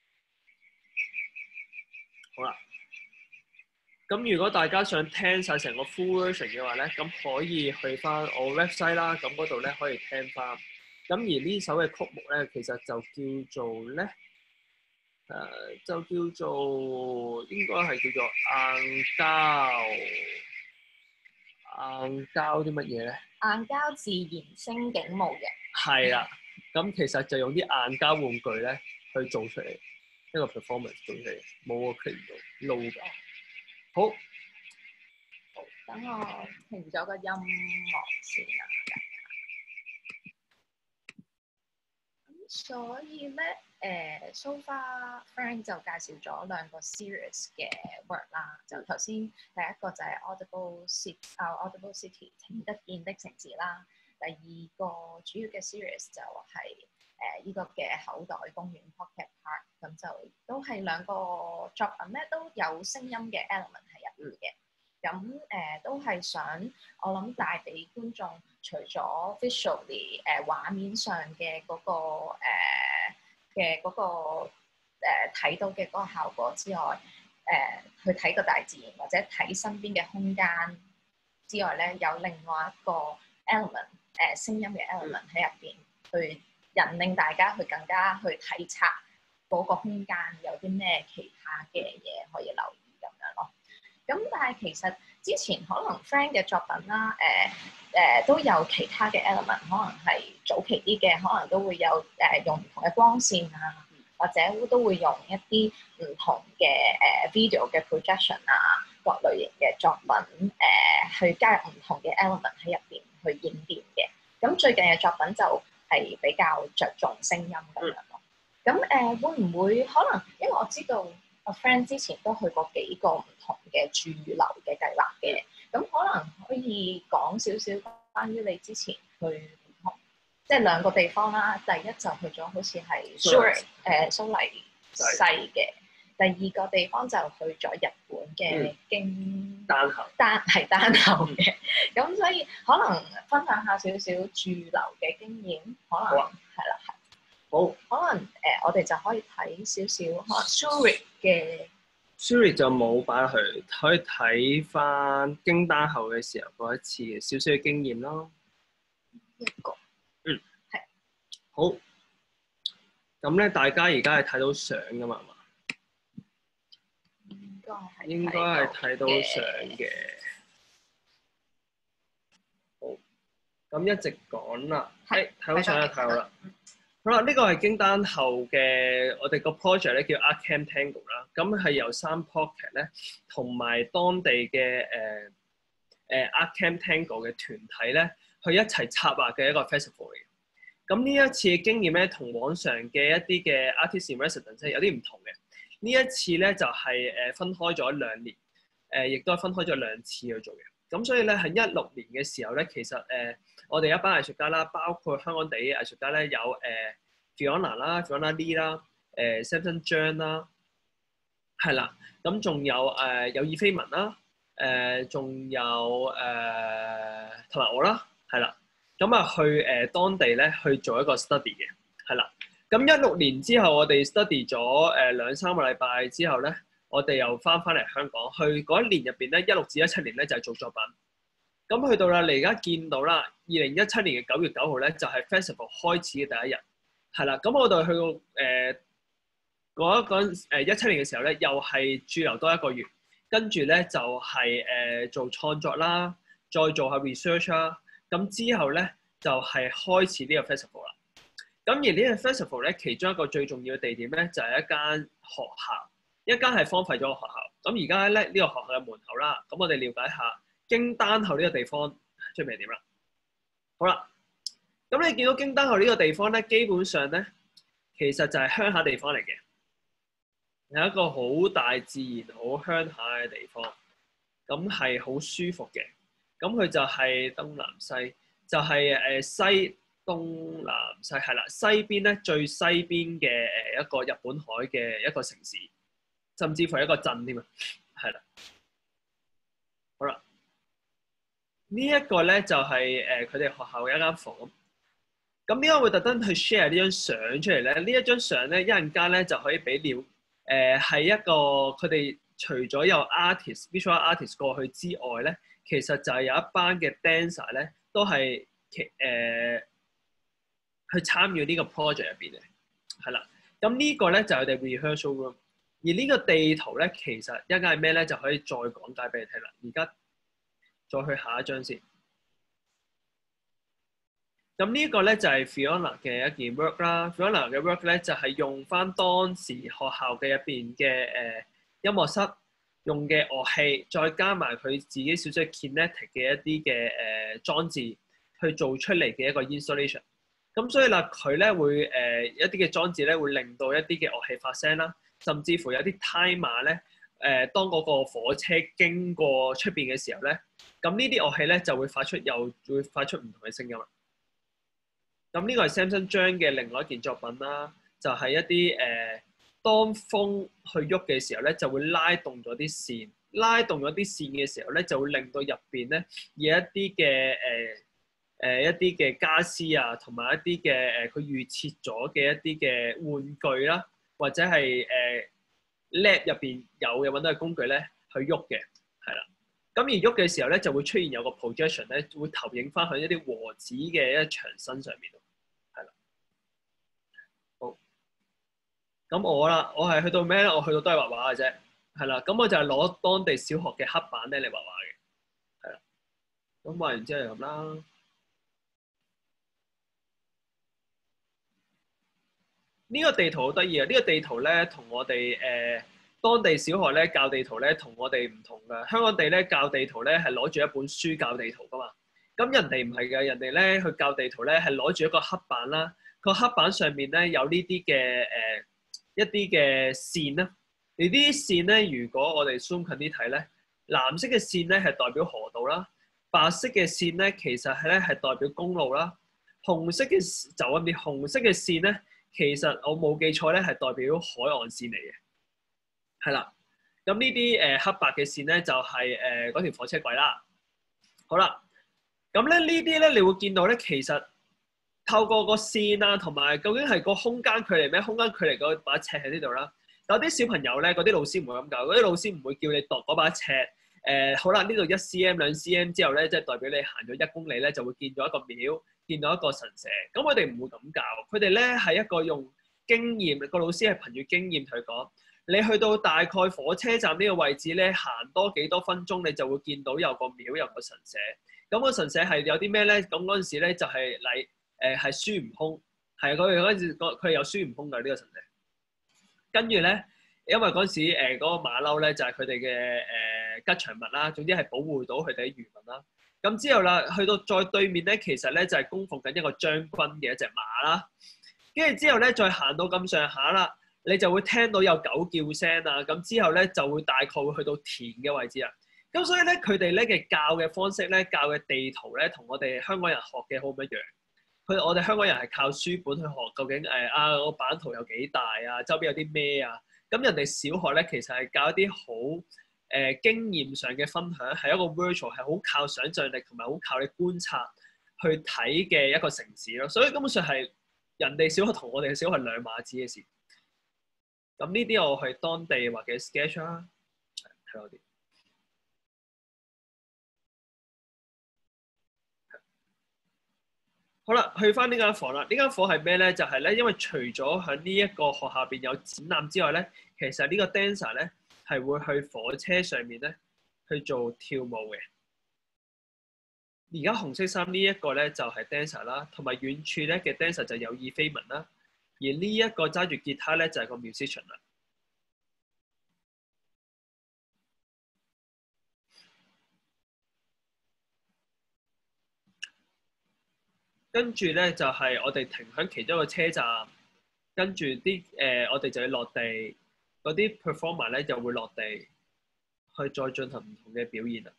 S2: 好啦，咁如果大家想聽晒成個 full version 嘅話咧，咁可以去翻我 website 啦，咁嗰度咧可以聽翻。咁而呢首嘅曲目咧，其實就叫做咧，就叫做應該係叫做硬膠啲乜嘢咧？
S1: 硬膠自然聲景模型。係
S2: 啦，咁其實就用啲硬膠玩具咧去做出嚟，一個 performance 做出嚟，冇個 click 到 low 㗎。好，
S1: 等我停咗個音樂先啊。咁所以咧，so far Frank 就介紹咗2個 series 嘅 work 啦。就頭先第一個就係 Audible City 聽得見的城市啦。第2個主要嘅 series 就係呢個嘅口袋公園 Pocket Park。咁就都係2個作品咧，都有聲音嘅 element 喺入面嘅。咁都係想我諗帶俾觀眾，除咗 visually 畫面上嘅嗰個睇到嘅嗰個效果之外，去睇個大自然或者睇身邊嘅空間之外咧，有另外一個 element 聲音嘅 element 喺入邊，去引領大家去更加去體察嗰個空間有啲咩其他嘅嘢可以留意咁樣咯。咁但係其實之前可能 Frank 嘅作品啦，都有其他嘅 element， 可能係早期啲嘅，可能都會有用唔同嘅光線啊，或者都會用一啲唔同嘅video 嘅 projection 啊，各類型嘅作品去加入唔同嘅 element 喺入邊去演變嘅。咁最近嘅作品就係比較着重聲音咁樣咯。咁會唔會可能因為我知道我 Frank 之前都去過幾個唔同嘅駐留嘅計劃嘅，咁可能可以講少少關於你之前去唔同，即係2個地方啦。第一就去咗好似係蘇黎世嘅，第2個地方就去咗日本嘅京丹後嘅。咁所以可能分享下少少駐留嘅經驗，可能係啦。好，可能我哋就可以睇少少可能 Zurich 嘅。
S2: Zurich 就冇擺去，可以睇翻京丹後嘅時候嗰一次嘅少少嘅經驗咯。
S1: 一個，係。
S2: 好。咁咧，大家而家係睇到相㗎嘛？係嘛？應該係睇到相嘅。好。咁一直講啦。係。睇到相就睇到啦。好啦，呢個係京丹後嘅我哋個 project 咧，叫 Art Camp Tango 啦。咁係由3 Pocket 咧，同埋當地嘅Art Camp Tango 嘅團體咧，去一齊策劃嘅一個 festival 嚟嘅。咁呢一次嘅經驗咧，同往常嘅一啲嘅 artist in residence 有啲唔同嘅。呢一次咧就係分開咗2年，亦都係分開咗2次去做嘅。咁所以咧喺16年嘅時候咧，其實我哋一班藝術家啦，包括香港地嘅藝術家咧，有Fiona 啦、Fiona Lee 啦、Samson John 啦，係啦，咁仲有有意非文啦、 仲有同埋我啦，係啦。咁啊去當地咧去做一個 study 嘅，係啦。咁16年之後，我哋 study 咗2-3個禮拜之後咧，我哋又翻嚟香港。去嗰一年入邊咧，16至17年咧就係做作品。咁去到啦，你而家見到啦，2017年嘅9月9號咧就係 festival 開始嘅第一日，係啦。咁我哋去到17年嘅時候咧，又係駐留多1個月，跟住咧就係做創作啦，再做下 research 啦。咁之後咧就係開始呢個 festival 啦。咁而呢個 festival 咧，其中一個最重要嘅地點咧就係一間學校，一間係荒廢咗嘅學校。咁而家咧呢個學校嘅門口啦，咁我哋了解下京丹後呢個地方出面係點啦。好啦，咁你見到京丹後呢個地方咧，基本上咧其實就係鄉下地方嚟嘅，係一個好大自然、好鄉下嘅地方，咁係好舒服嘅。咁佢就係東南西，就係西東南西係啦。西邊咧最西邊嘅一個日本海嘅一個城市，甚至乎係一個鎮添啊，係啦。好啦，呢一個咧就係佢哋學校嘅一間房。咁點解會特登去 share 呢張相出嚟咧？呢一張相咧一陣間咧就可以俾料。係一個佢哋除咗有 visual artist 過去之外咧，其實就係有一班嘅 dancer 咧，都係去參與呢個 project 入邊嘅，係啦。咁呢個咧就係我哋 rehearsal room， 而呢個地圖咧其實一陣間係咩咧，就可以再講解俾你聽啦。而家再去下一張先。咁呢個咧就係 Fiona 嘅一件 work 啦。Fiona 嘅 work 咧就係用翻當時學校嘅入邊嘅音樂室用嘅樂器，再加埋佢自己少少 kinetic 嘅一啲嘅裝置去做出嚟嘅一個 installation。咁所以啦，佢咧會一啲嘅裝置咧會令到一啲嘅樂器發聲啦，甚至乎有啲 timer 咧當嗰個火車經過出邊嘅時候咧，咁呢啲樂器咧就會發出唔同嘅聲音啦。咁呢個係 Samson 張嘅另外一件作品啦，就係一啲當風去喐嘅時候咧，就會拉動咗啲線，拉動咗啲線嘅時候咧，就會令到入邊咧有一啲嘅一啲嘅傢俬啊，同埋一啲嘅佢預設咗嘅一啲嘅玩具啦，或者係lab 入邊有揾到嘅工具咧去喐嘅，係啦。咁而喐嘅時候咧，就會出現有個 projection 咧，會投影翻去一啲和紙嘅一牆身上面。咁我啦，我係去到咩咧？我去到都係畫畫嘅啫，係啦。咁我就係攞當地小學嘅黑板咧嚟畫畫嘅，係啦。咁畫完之後就咁啦。呢個地圖好得意啊！呢個地圖咧同我哋當地小學咧教地圖咧同我哋唔同㗎。香港地咧教地圖咧係攞住一本書教地圖㗎嘛。咁人哋唔係㗎，人哋咧去教地圖咧係攞住一個黑板啦。個黑板上面咧有呢啲嘅一啲嘅線啦，而呢啲線咧，如果我哋 zoom 近啲睇咧，藍色嘅線咧係代表河道啦，白色嘅線咧其實係代表公路啦，紅色嘅就咁啲紅色嘅線咧，其實我冇記錯咧係代表海岸線嚟嘅，係啦。咁呢啲黑白嘅線咧就係嗰條火車軌啦。好啦，咁咧呢啲咧你會見到咧其實。透過個線啊，同埋究竟係個空間距離咩？空間距離嗰把尺喺呢度啦。有啲小朋友咧，嗰啲老師唔會咁教，嗰啲老師唔會叫你度嗰把尺。好啦，呢度1 cm 2 cm 之後咧，即係代表你行咗1公里咧，就會見到一個廟，見到一個神社。咁佢哋唔會咁教，佢哋咧係一個用經驗，個老師係憑住經驗同佢講，你去到大概火車站呢個位置咧，行多幾多分鐘，你就會見到有個廟，有個神社。咁個神社係有啲咩咧？咁嗰陣時咧就係嚟。係孫悟空，係佢哋嗰陣時，佢係有孫悟空嘅呢個神社。跟住咧，因為嗰陣時嗰個馬騮咧就係佢哋嘅吉祥物啦，總之係保護到佢哋啲漁民啦。咁之後啦，去到再對面咧，其實咧就係供奉緊一個將軍嘅一隻馬啦。跟住之後咧，再行到咁上下啦，你就會聽到有狗叫聲啊。咁之後咧就會大概會去到田嘅位置啦。咁所以咧，佢哋咧嘅教嘅方式咧，教嘅地圖咧，同我哋香港人學嘅好唔一樣。我哋香港人係靠書本去學，究竟個版圖有幾大啊？周邊有啲咩啊？咁人哋小學咧其實係教一啲好經驗上嘅分享，係一個 virtual 係好靠想像力同埋好靠你觀察去睇嘅一個城市咯。所以根本上係人哋小學同我哋嘅小學係兩碼子嘅事。咁呢啲我係當地或者 sketch 啦，睇我啲。好啦，去翻呢間房啦。呢間房係咩咧？就係咧，因為除咗喺呢一個學校邊有展覽之外咧，其實呢個 dancer 咧係會去火車上面咧去做跳舞嘅。而家紅色衫呢一個咧就係 dancer 啦，同埋遠處咧嘅 dancer 就有意非文啦。而呢一個揸住吉他咧就係個 musician 啦。跟住咧就係我哋停喺其中一個車站，跟住啲我哋就要落地，嗰啲 performer 咧就會落地去再進行唔同嘅表現啦。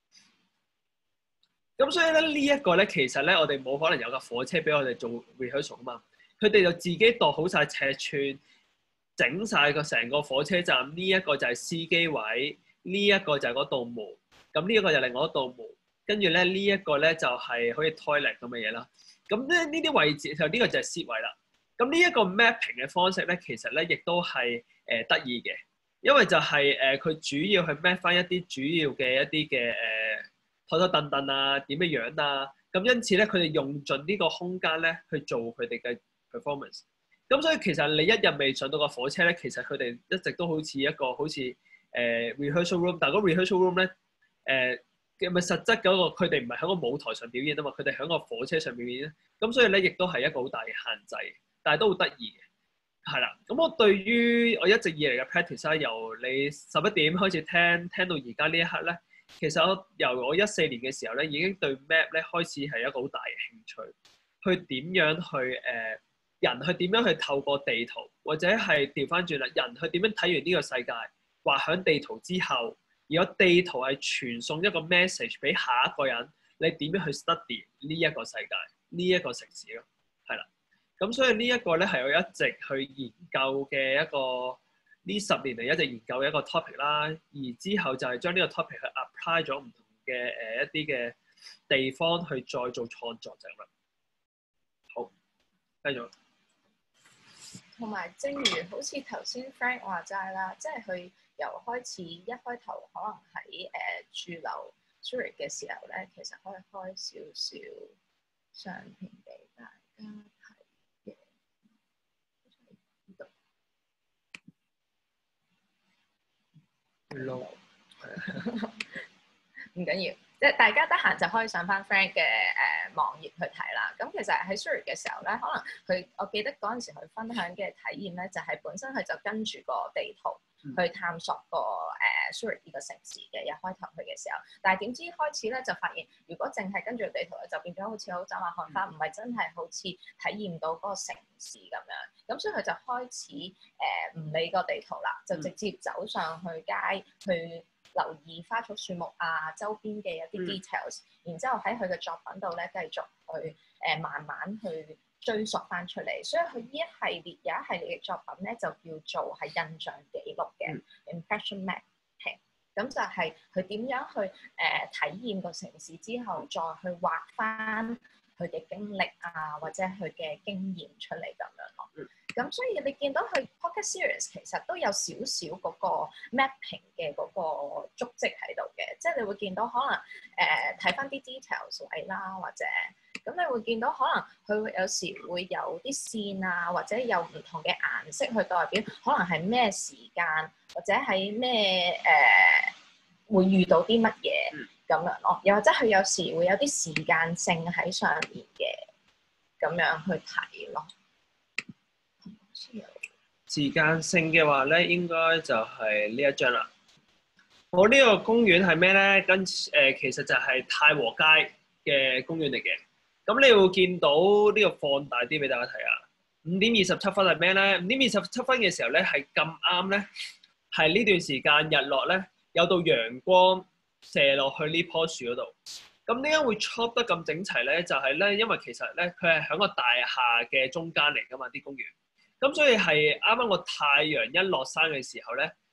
S2: 咁所以咧呢一個咧其實咧我哋冇可能有架火車俾我哋做 rehearsal 啊嘛，佢哋就自己度好晒尺寸，整晒個成個火車站。呢一個就係司機位，呢一個就係嗰道門，咁呢一個就另外一道門。跟住咧呢一個咧就係好似 toilet 咁嘅嘢啦。咁咧呢啲位置就呢個就係 seat 位啦。咁呢一個 mapping 嘅方式咧，其實咧亦都係得意嘅，因為就係佢主要去 map 翻一啲主要嘅一啲嘅台台凳凳啊，點嘅樣啊。咁因此咧，佢哋用盡呢個空間咧去做佢哋嘅 performance。咁所以其實你一日未上到個火車咧，其實佢哋一直都好似一個好似rehearsal room， 但係嗰 rehearsal room 咧咪實質嗰個佢哋唔係喺個舞台上表演啊嘛，佢哋喺個火車上表演咧，咁所以咧亦都係一個好大嘅限制，但係都好得意嘅，係啦。咁我對於我一直以嚟嘅 practice 咧，由你11點開始聽到而家呢一刻咧，其實我由我14年嘅時候咧，已經對 map 咧開始係一個好大嘅興趣，去點樣去人去點樣去透過地圖，或者係調翻轉啦，人去點樣睇完呢個世界，畫響地圖之後。而個地圖係傳送一個 message 俾下一個人，你點樣去 study 呢一個世界、呢一個城市咯，係啦。咁所以呢一個咧係我一直去研究嘅一個呢10年嚟一直研究嘅一個 topic 啦。而之後就係將呢個 topic 去 apply 咗唔同嘅一啲嘅地方去再做創作就咁啦。好，繼續。
S1: 同埋正如好似頭先 Frank 話齋啦，即係佢由一開頭可能喺駐留 Zurich 嘅時候咧，其實可以開少少相片俾大家睇嘅。唔緊要，即係大家得閒就可以上翻 Frank 嘅網頁去睇啦。咁其實喺 Zurich 嘅時候咧，可能我記得嗰陣時佢分享嘅體驗咧，就係本身佢就跟住個地圖去探索個Zurich 呢個城市嘅。一開頭去嘅時候，但係點知開始咧就發現，如果淨係跟住個地圖咧，就變咗好似好走馬看花，唔係真係好似體驗到嗰個城市咁樣。咁所以佢就開始唔理個地圖啦，就直接走上去街去。留意花草樹木啊，周邊嘅一啲 details，然之後喺佢嘅作品度咧，繼續去慢慢去追溯翻出嚟。所以佢呢有一系列嘅作品咧，就叫做係印象記錄嘅 impression mapping。咁就係佢點樣去體驗個城市之後，再去畫翻佢嘅經歷啊，或者佢嘅經驗出嚟咁樣咯。咁所以你見到佢 Pocket Series 其實都有少少嗰個 mapping 嘅嗰個足跡喺度嘅，即係你會見到可能睇翻啲 details 位啦，或者咁你會見到可能佢有時會有啲線啊，或者有唔同嘅顏色去代表可能係咩時間，或者係咩會遇到啲乜嘢咁樣咯，又或者佢有時會有啲時間性喺上面嘅咁樣去睇咯。
S2: 時間性嘅話咧，應該就係呢一張啦。我呢個公園係咩咧？其實就係太和街嘅公園嚟嘅。咁你會見到呢個放大啲俾大家睇下。5點27分係咩咧？5點27分嘅時候咧，係咁啱咧，係呢段時間日落咧，有道陽光射落去呢棵樹嗰度。咁點解會 chop 得咁整齊咧？就係咧，因為其實咧，佢係喺個大廈嘅中間嚟㗎嘛，啲公園。咁所以係啱啱個太陽一落山嘅時候咧，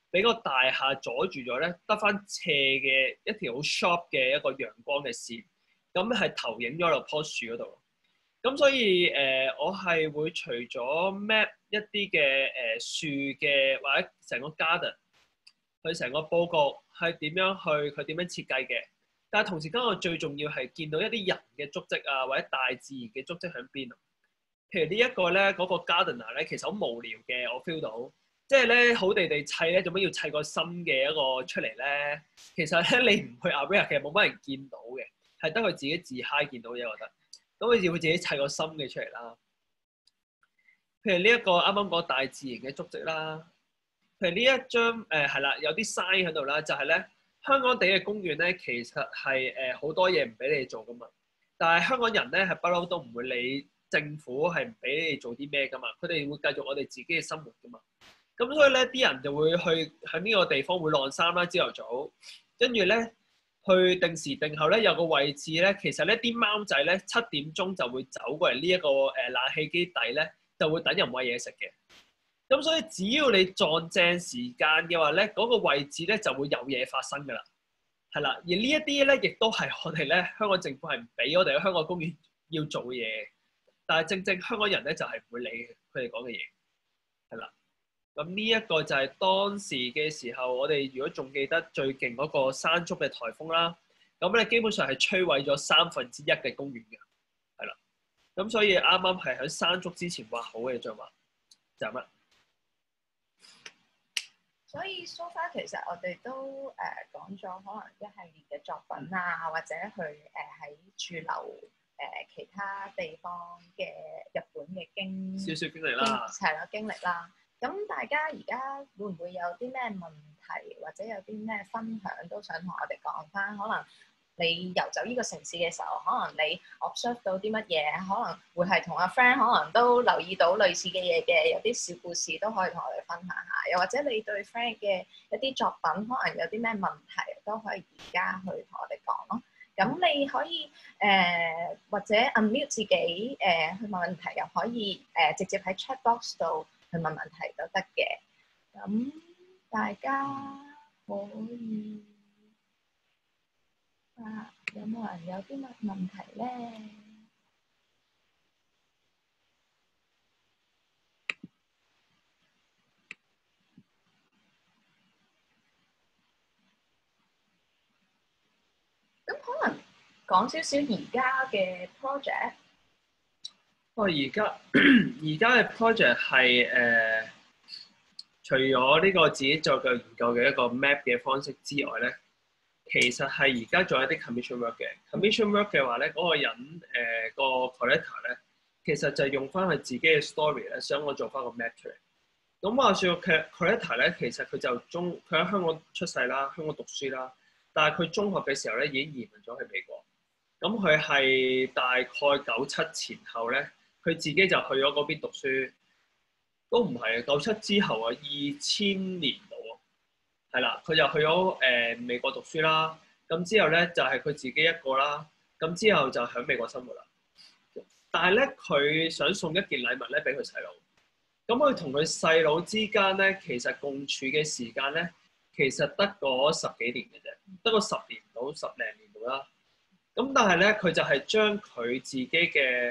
S2: 俾個大廈阻住咗咧，得翻斜嘅一條好 sharp 嘅一個陽光嘅線，咁係投影咗落棵樹嗰度。咁所以我係會除咗 map 一啲嘅樹嘅或者成個 garden，佢成個佈局係點樣去佢點樣設計嘅，但係同時間我最重要係見到一啲人嘅足跡啊，或者大自然嘅足跡喺邊。譬如呢一個咧，嗰個 gardener 咧，其實好無聊嘅，我 feel 到，即係咧好地地砌咧，做乜要砌個心嘅一個出嚟咧？其實咧你唔去 Aria，其實冇乜人見到嘅，係得佢自己自嗨見到嘅，我覺得。咁佢就會自己砌個心嘅出嚟啦。譬如呢一個啱啱講大自然嘅足跡啦，譬如呢一張係啦，有啲 sign 喺度啦，就係咧香港地嘅公園咧，其實係好多嘢唔俾你做噶嘛，但係香港人咧係不嬲都唔會理。政府係唔俾你做啲咩㗎嘛？佢哋會繼續我哋自己嘅生活㗎嘛。咁所以咧，啲人就會去喺呢個地方會晾衫啦，朝頭早，跟住咧去定時定候咧有個位置咧，其實咧啲貓仔咧7點鐘就會走過嚟呢一個冷氣機底咧，就會等人餵嘢食嘅。咁所以只要你撞正時間嘅話咧，嗰個位置咧就會有嘢發生㗎啦。係啦，而呢一啲咧亦都係我哋咧香港政府係唔俾我哋喺香港公園要做嘅嘢。但係正香港人咧就係唔會理佢哋講嘅嘢，係啦。咁呢一個就係當時嘅時候，我哋如果仲記得最勁嗰個山竹嘅颱風啦，咁咧基本上係摧毀咗1/3嘅公園嘅，係啦。咁所以啱啱係喺山竹之前畫好嘅張畫，就係乜？
S1: 所以 so far 其實我哋都講咗可能一系列嘅作品啊，或者去喺駐留。其他地方嘅日本嘅少
S2: 少經歷啦，
S1: 係啦經歷啦。咁大家而家會唔會有啲咩問題，或者有啲咩分享都想同我哋講翻？可能你遊走呢個城市嘅時候，可能你 observe 到啲乜嘢，可能會係同阿 friend 可能都留意到類似嘅嘢嘅，有啲小故事都可以同我哋分享下。又或者你對 friend 嘅一啲作品，可能有啲咩問題都可以而家去同我哋講咯。咁你可以或者 unmute 自己去問問題，又可以直接喺 chat box 度去問問題都得嘅。咁大家可以有冇人有啲乜問題咧？咁可能講少少而家嘅 project。
S2: 而家嘅 project 係除咗呢個自己做嘅研究嘅一個 map 嘅方式之外咧，其實係而家做一啲 commission work 嘅。commission work 嘅話咧，嗰個人個 collector 咧，其實就係用翻佢自己嘅 story 咧，想我做翻個 map 出嚟。咁話說佢 collector 咧，其實佢喺香港出世啦，香港讀書啦。但係佢中學嘅時候咧已經移民咗去美國，咁佢係大概97前後咧，佢自己就去咗嗰邊讀書，都唔係97之後啊，2000年度啊，係啦，佢就去咗美國讀書啦，咁之後咧就係佢自己一個啦，咁之後就喺美國生活啦。但係咧佢想送一件禮物咧俾佢細佬，咁佢同佢細佬之間咧其實共處嘅時間咧。其實得嗰10幾年嘅啫，得個10年到10零年度啦。咁但係咧，佢就係將佢自己嘅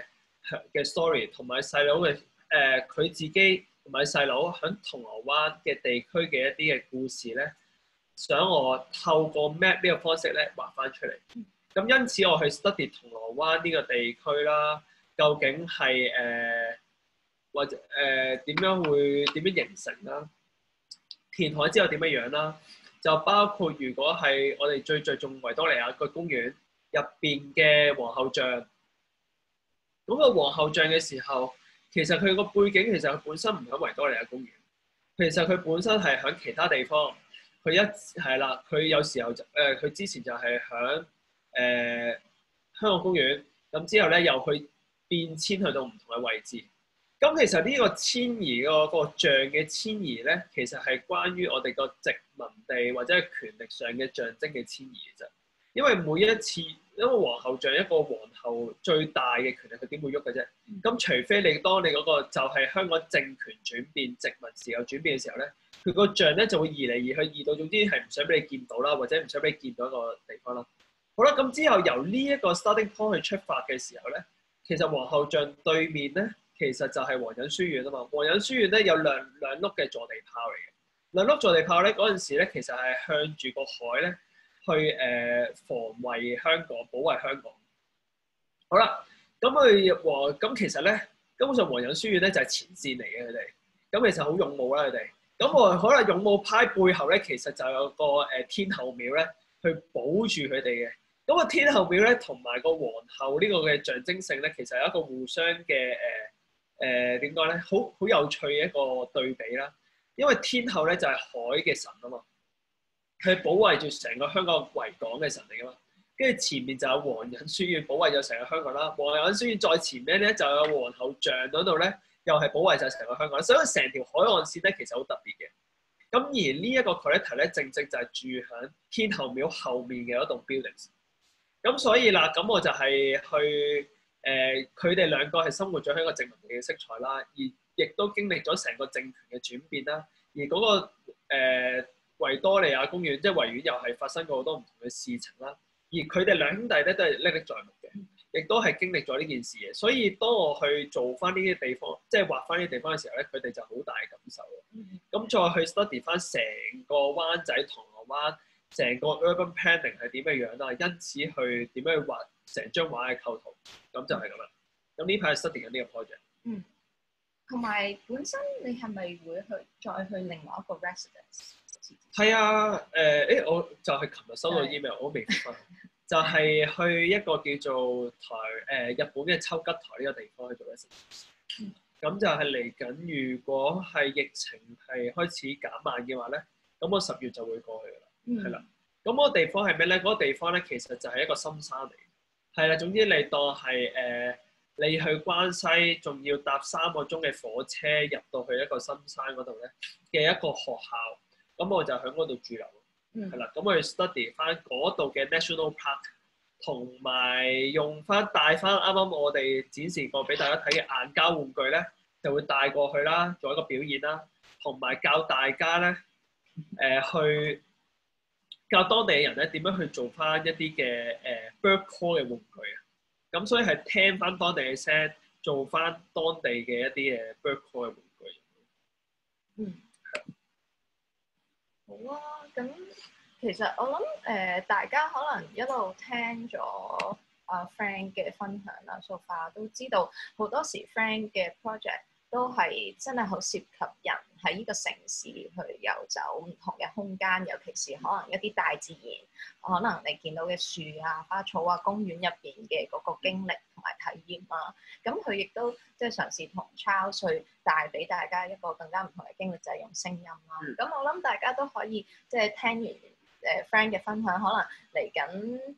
S2: story 同埋細佬嘅佢自己同埋細佬喺銅鑼灣嘅地區嘅一啲嘅故事咧，想我透過 map 呢個方式咧畫翻出嚟。咁因此我去 study 銅鑼灣呢個地區啦，究竟係或者點樣形成啦？填海之後點樣樣啦？就包括如果係我哋最着重維多利亞個公園入邊嘅皇后像，咁個皇后像嘅時候，其實佢個背景其實佢本身唔喺維多利亞公園，其實佢本身係喺其他地方。佢有時候佢之前就係喺香港公園，咁之後咧又去變遷去到唔同嘅位置。咁其實呢個遷移個像嘅遷移咧，其實係關於我哋個殖民地或者係權力上嘅象徵嘅遷移嘅啫。因為每一次，因為皇后像一個皇后最大嘅權力，佢點會喐嘅啫？咁除非當你嗰個就係香港政權轉變、殖民時候轉變嘅時候咧， 佢個像咧就會移嚟移去，移到總之係唔想俾你見到啦，或者唔想俾你見到一個地方啦。好啦，咁之後由呢一個 starting point 去出發嘅時候咧，其實皇后像對面咧，其實就係皇仁書院啊嘛。皇仁書院咧有兩碌嘅坐地炮嚟嘅，兩碌坐地炮咧嗰陣時咧，其實係向住個海咧去防衛香港、保衛香港。好啦，咁其實咧，根本上皇仁書院咧就係前線嚟嘅佢哋，咁其實好勇武啦佢哋。咁可能勇武派背後咧，其實就有個天后廟咧去保住佢哋嘅。咁個天后廟咧同埋個皇后呢個嘅象徵性咧，其實有一個互相嘅點講咧，好有趣嘅一個對比啦。因為天后咧就係海嘅神啊嘛，佢保衛住成個香港維港嘅神嚟噶嘛。跟住前面就有皇仁書院保衛咗成個香港啦。皇仁書院再前面咧就有皇后像嗰度咧，又係保衛晒成個香港。所以成條海岸線咧其實好特別嘅。咁而呢一個 collector 咧，正正就係住喺天后廟後面嘅一棟 buildings。咁所以啦，咁我就係去佢哋兩個係生活咗喺一個殖民地嘅色彩啦，而亦都經歷咗成個政權嘅轉變啦。而嗰個維多利亞公園，即係維園，又係發生過好多唔同嘅事情啦。而佢哋兩兄弟咧都係歷歷在目嘅，亦都係經歷咗呢件事嘅。所以當我去做翻呢啲地方，即係畫翻呢啲地方嘅時候咧，佢哋就好大嘅感受。咁再去 study 翻成個灣仔、銅鑼灣成個 urban planning 係點嘅樣啦，因此去點樣去畫成張畫嘅構圖，咁就係咁啦。咁呢排係 study 緊呢個 project。
S1: 同埋本身你係咪會再去另外一個 residence？
S2: 係啊，我就係琴日收到 email，我未覆翻，就係去一個叫做日本嘅秋吉台呢個地方去做 residence。咁就係嚟緊，如果係疫情係開始減慢嘅話咧，咁我10月就會過去噶啦，係啦。咁嗰個地方係咩咧？嗰個地方咧其實就係一個深山嚟，係啦。總之你當係你去關西，仲要搭3個鐘嘅火車入到去一個深山嗰度咧嘅一個學校。咁我就喺嗰度駐留，係啦。咁我哋 study 翻嗰度嘅 national park， 同埋用翻帶翻啱啱我哋展示過俾大家睇嘅硬膠玩具咧，就會帶過去啦，做一個表演啦，同埋教大家咧去教當地嘅人咧點樣去做翻一啲嘅bird call 嘅玩具啊。咁所以係聽翻當地嘅聲，做翻當地嘅一啲嘅 bird call 嘅玩具。
S1: 好啊，咁其實我諗大家可能一路聽咗Frank 嘅分享啦，so far都知道好多時 Frank 嘅 project 都係真係好涉及人喺呢個城市去遊走唔同嘅空間，尤其是可能一啲大自然，可能你見到嘅樹啊、花草啊、公園入邊嘅嗰個經歷同埋體驗啦。咁佢亦都即係嘗試同 Charles 去帶俾大家一個更加唔同嘅經歷，就係用聲音啦。咁我諗大家都可以即係聽完Frank 嘅分享，可能嚟緊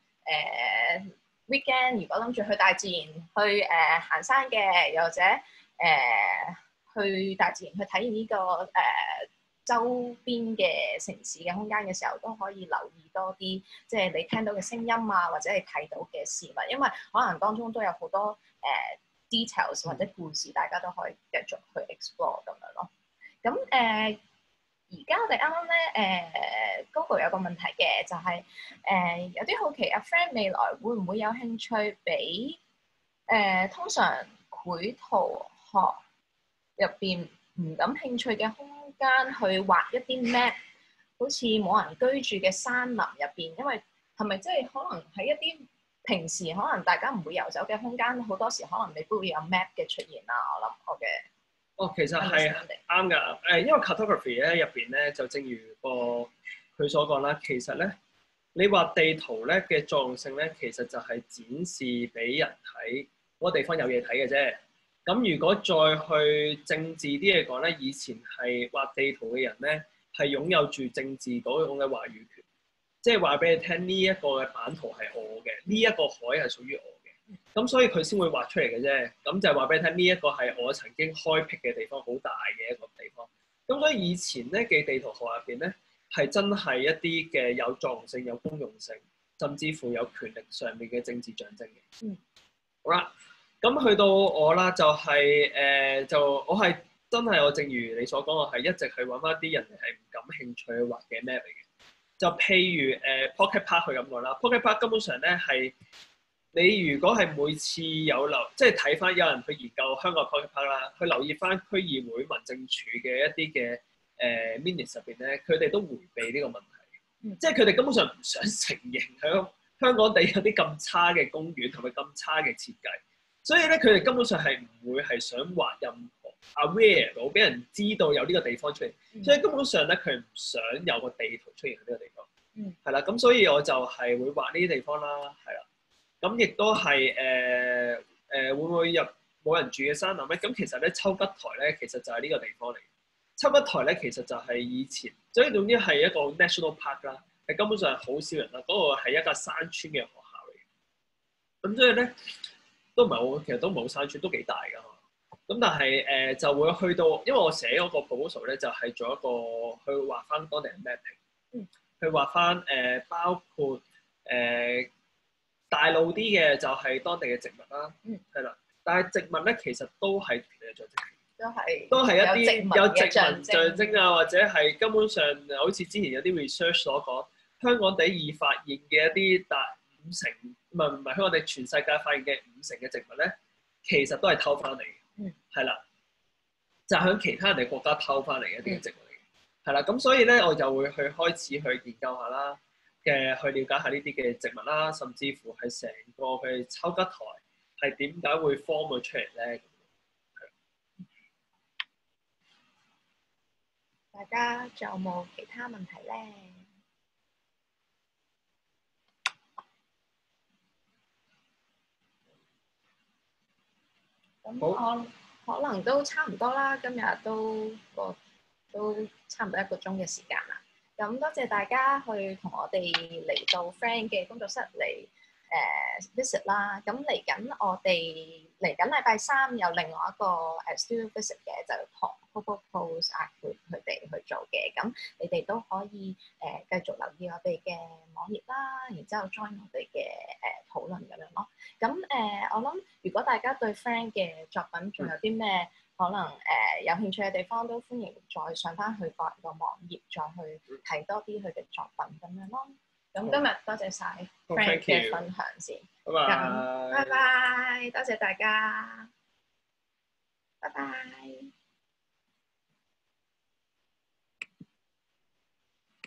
S1: weekend 如果諗住去大自然去行山嘅，又或者去大自然去體驗呢個周邊嘅城市嘅空間嘅時候，都可以留意多啲，即係你聽到嘅聲音啊，或者你睇到嘅事物，因為可能當中都有好多details 或者故事，大家都可以繼續去 explore 咁樣咯。咁而家我哋啱啱咧Google 有個問題嘅，就係有啲好奇阿 Frank 未來會唔會有興趣俾通常繪圖學入邊唔感興趣嘅空間去畫一啲 map， 好似冇人居住嘅山林入邊，因為係咪即係可能喺一啲平時可能大家唔會遊走嘅空間，好多時可能未必會有 map 嘅出現啦。我諗我嘅
S2: 其實係啱㗎。因為 cartography 咧入邊咧就正如佢所講啦，其實咧你畫地圖咧嘅作用性咧，其實就係展示俾人睇嗰個地方有嘢睇嘅啫。咁如果再去政治啲嚟講咧，以前係畫地圖嘅人咧，係擁有住政治嗰種嘅話語權，即係話俾你聽呢一個嘅版圖係我嘅，呢一個海係屬於我嘅，咁所以佢先會畫出嚟嘅啫。咁就係話俾你聽呢一個係我曾經開闢嘅地方，好大嘅一個地方。咁所以以前咧嘅地圖學入邊咧，係真係一啲嘅有作用性、有公用性，甚至乎有權力上面嘅政治象徵嘅。好啦。咁去到我啦，就係我係真係我正如你所講，我係一直去揾翻啲人哋係唔感興趣去畫嘅 map 嚟嘅。就譬如Pocket Park 佢咁講啦，Pocket Park 根本上咧係你如果係每次有即係睇翻有人去研究香港 Pocket Park 啦，去留意翻區議會民政處嘅一啲嘅minutes 入邊咧，佢哋都迴避呢個問題，即係佢哋根本上唔想承認香港地有啲咁差嘅公園同埋咁差嘅設計，所以咧佢哋根本上係唔會係想畫任何 aware 到俾人知道有呢個地方出現，所以根本上咧佢唔想有個地圖出現喺呢個地方，係啦，咁所以我就係會畫呢啲地方啦，係啦，咁亦都係會唔會入冇人住嘅山林咧？咁其實咧秋吉台咧其實就係呢個地方嚟。秋吉台咧其實就係以前，所以總之係一個 national park 啦，係根本上係好少人啦。嗰個係一個山村嘅學校嚟嘅，咁所以咧都唔係好，其實都唔係好山村，都幾大㗎。咁但係就會去到，因為我寫嗰個 proposal 咧就係做一個去畫翻當地嘅 mapping，去畫翻包括大路啲嘅就係當地嘅植物啦，係啦。但係植物咧其實都係權力嘅象徵，都係一啲有殖民象徵啊，或者係根本上好似之前有啲 research 所講，香港地已發現嘅一啲五成，唔係香港地全世界發現嘅50%嘅植物咧，其實都係偷翻嚟嘅，係啦，就喺其他人哋國家偷翻嚟嘅一啲植物嚟嘅，係啦，咁所以咧我就會去開始去研究下啦，去了解下呢啲嘅植物啦，甚至乎係成個佢秋吉台係點解會 form 咗出嚟咧？
S1: 大家仲有冇其他問題咧？咁我可能都差唔多啦，今日都差唔多1個鐘嘅時間啦。咁多謝大家去同我哋嚟到 Frank 嘅工作室嚟visit 啦。咁嚟緊我哋嚟緊禮拜3有另外一個studio visit 嘅，就同 Coco Pose 佢哋去做嘅。咁你哋都可以繼續留意我哋嘅網頁啦，然之後 join 我哋嘅討論咁樣咯。咁我諗如果大家對 Frank 嘅作品仲有啲咩可能有興趣嘅地方，都歡迎再上翻去個網頁，再去睇多啲佢嘅作品咁樣咯。咁今日多謝晒 Frank 嘅分享先，拜拜，多謝大家，拜拜。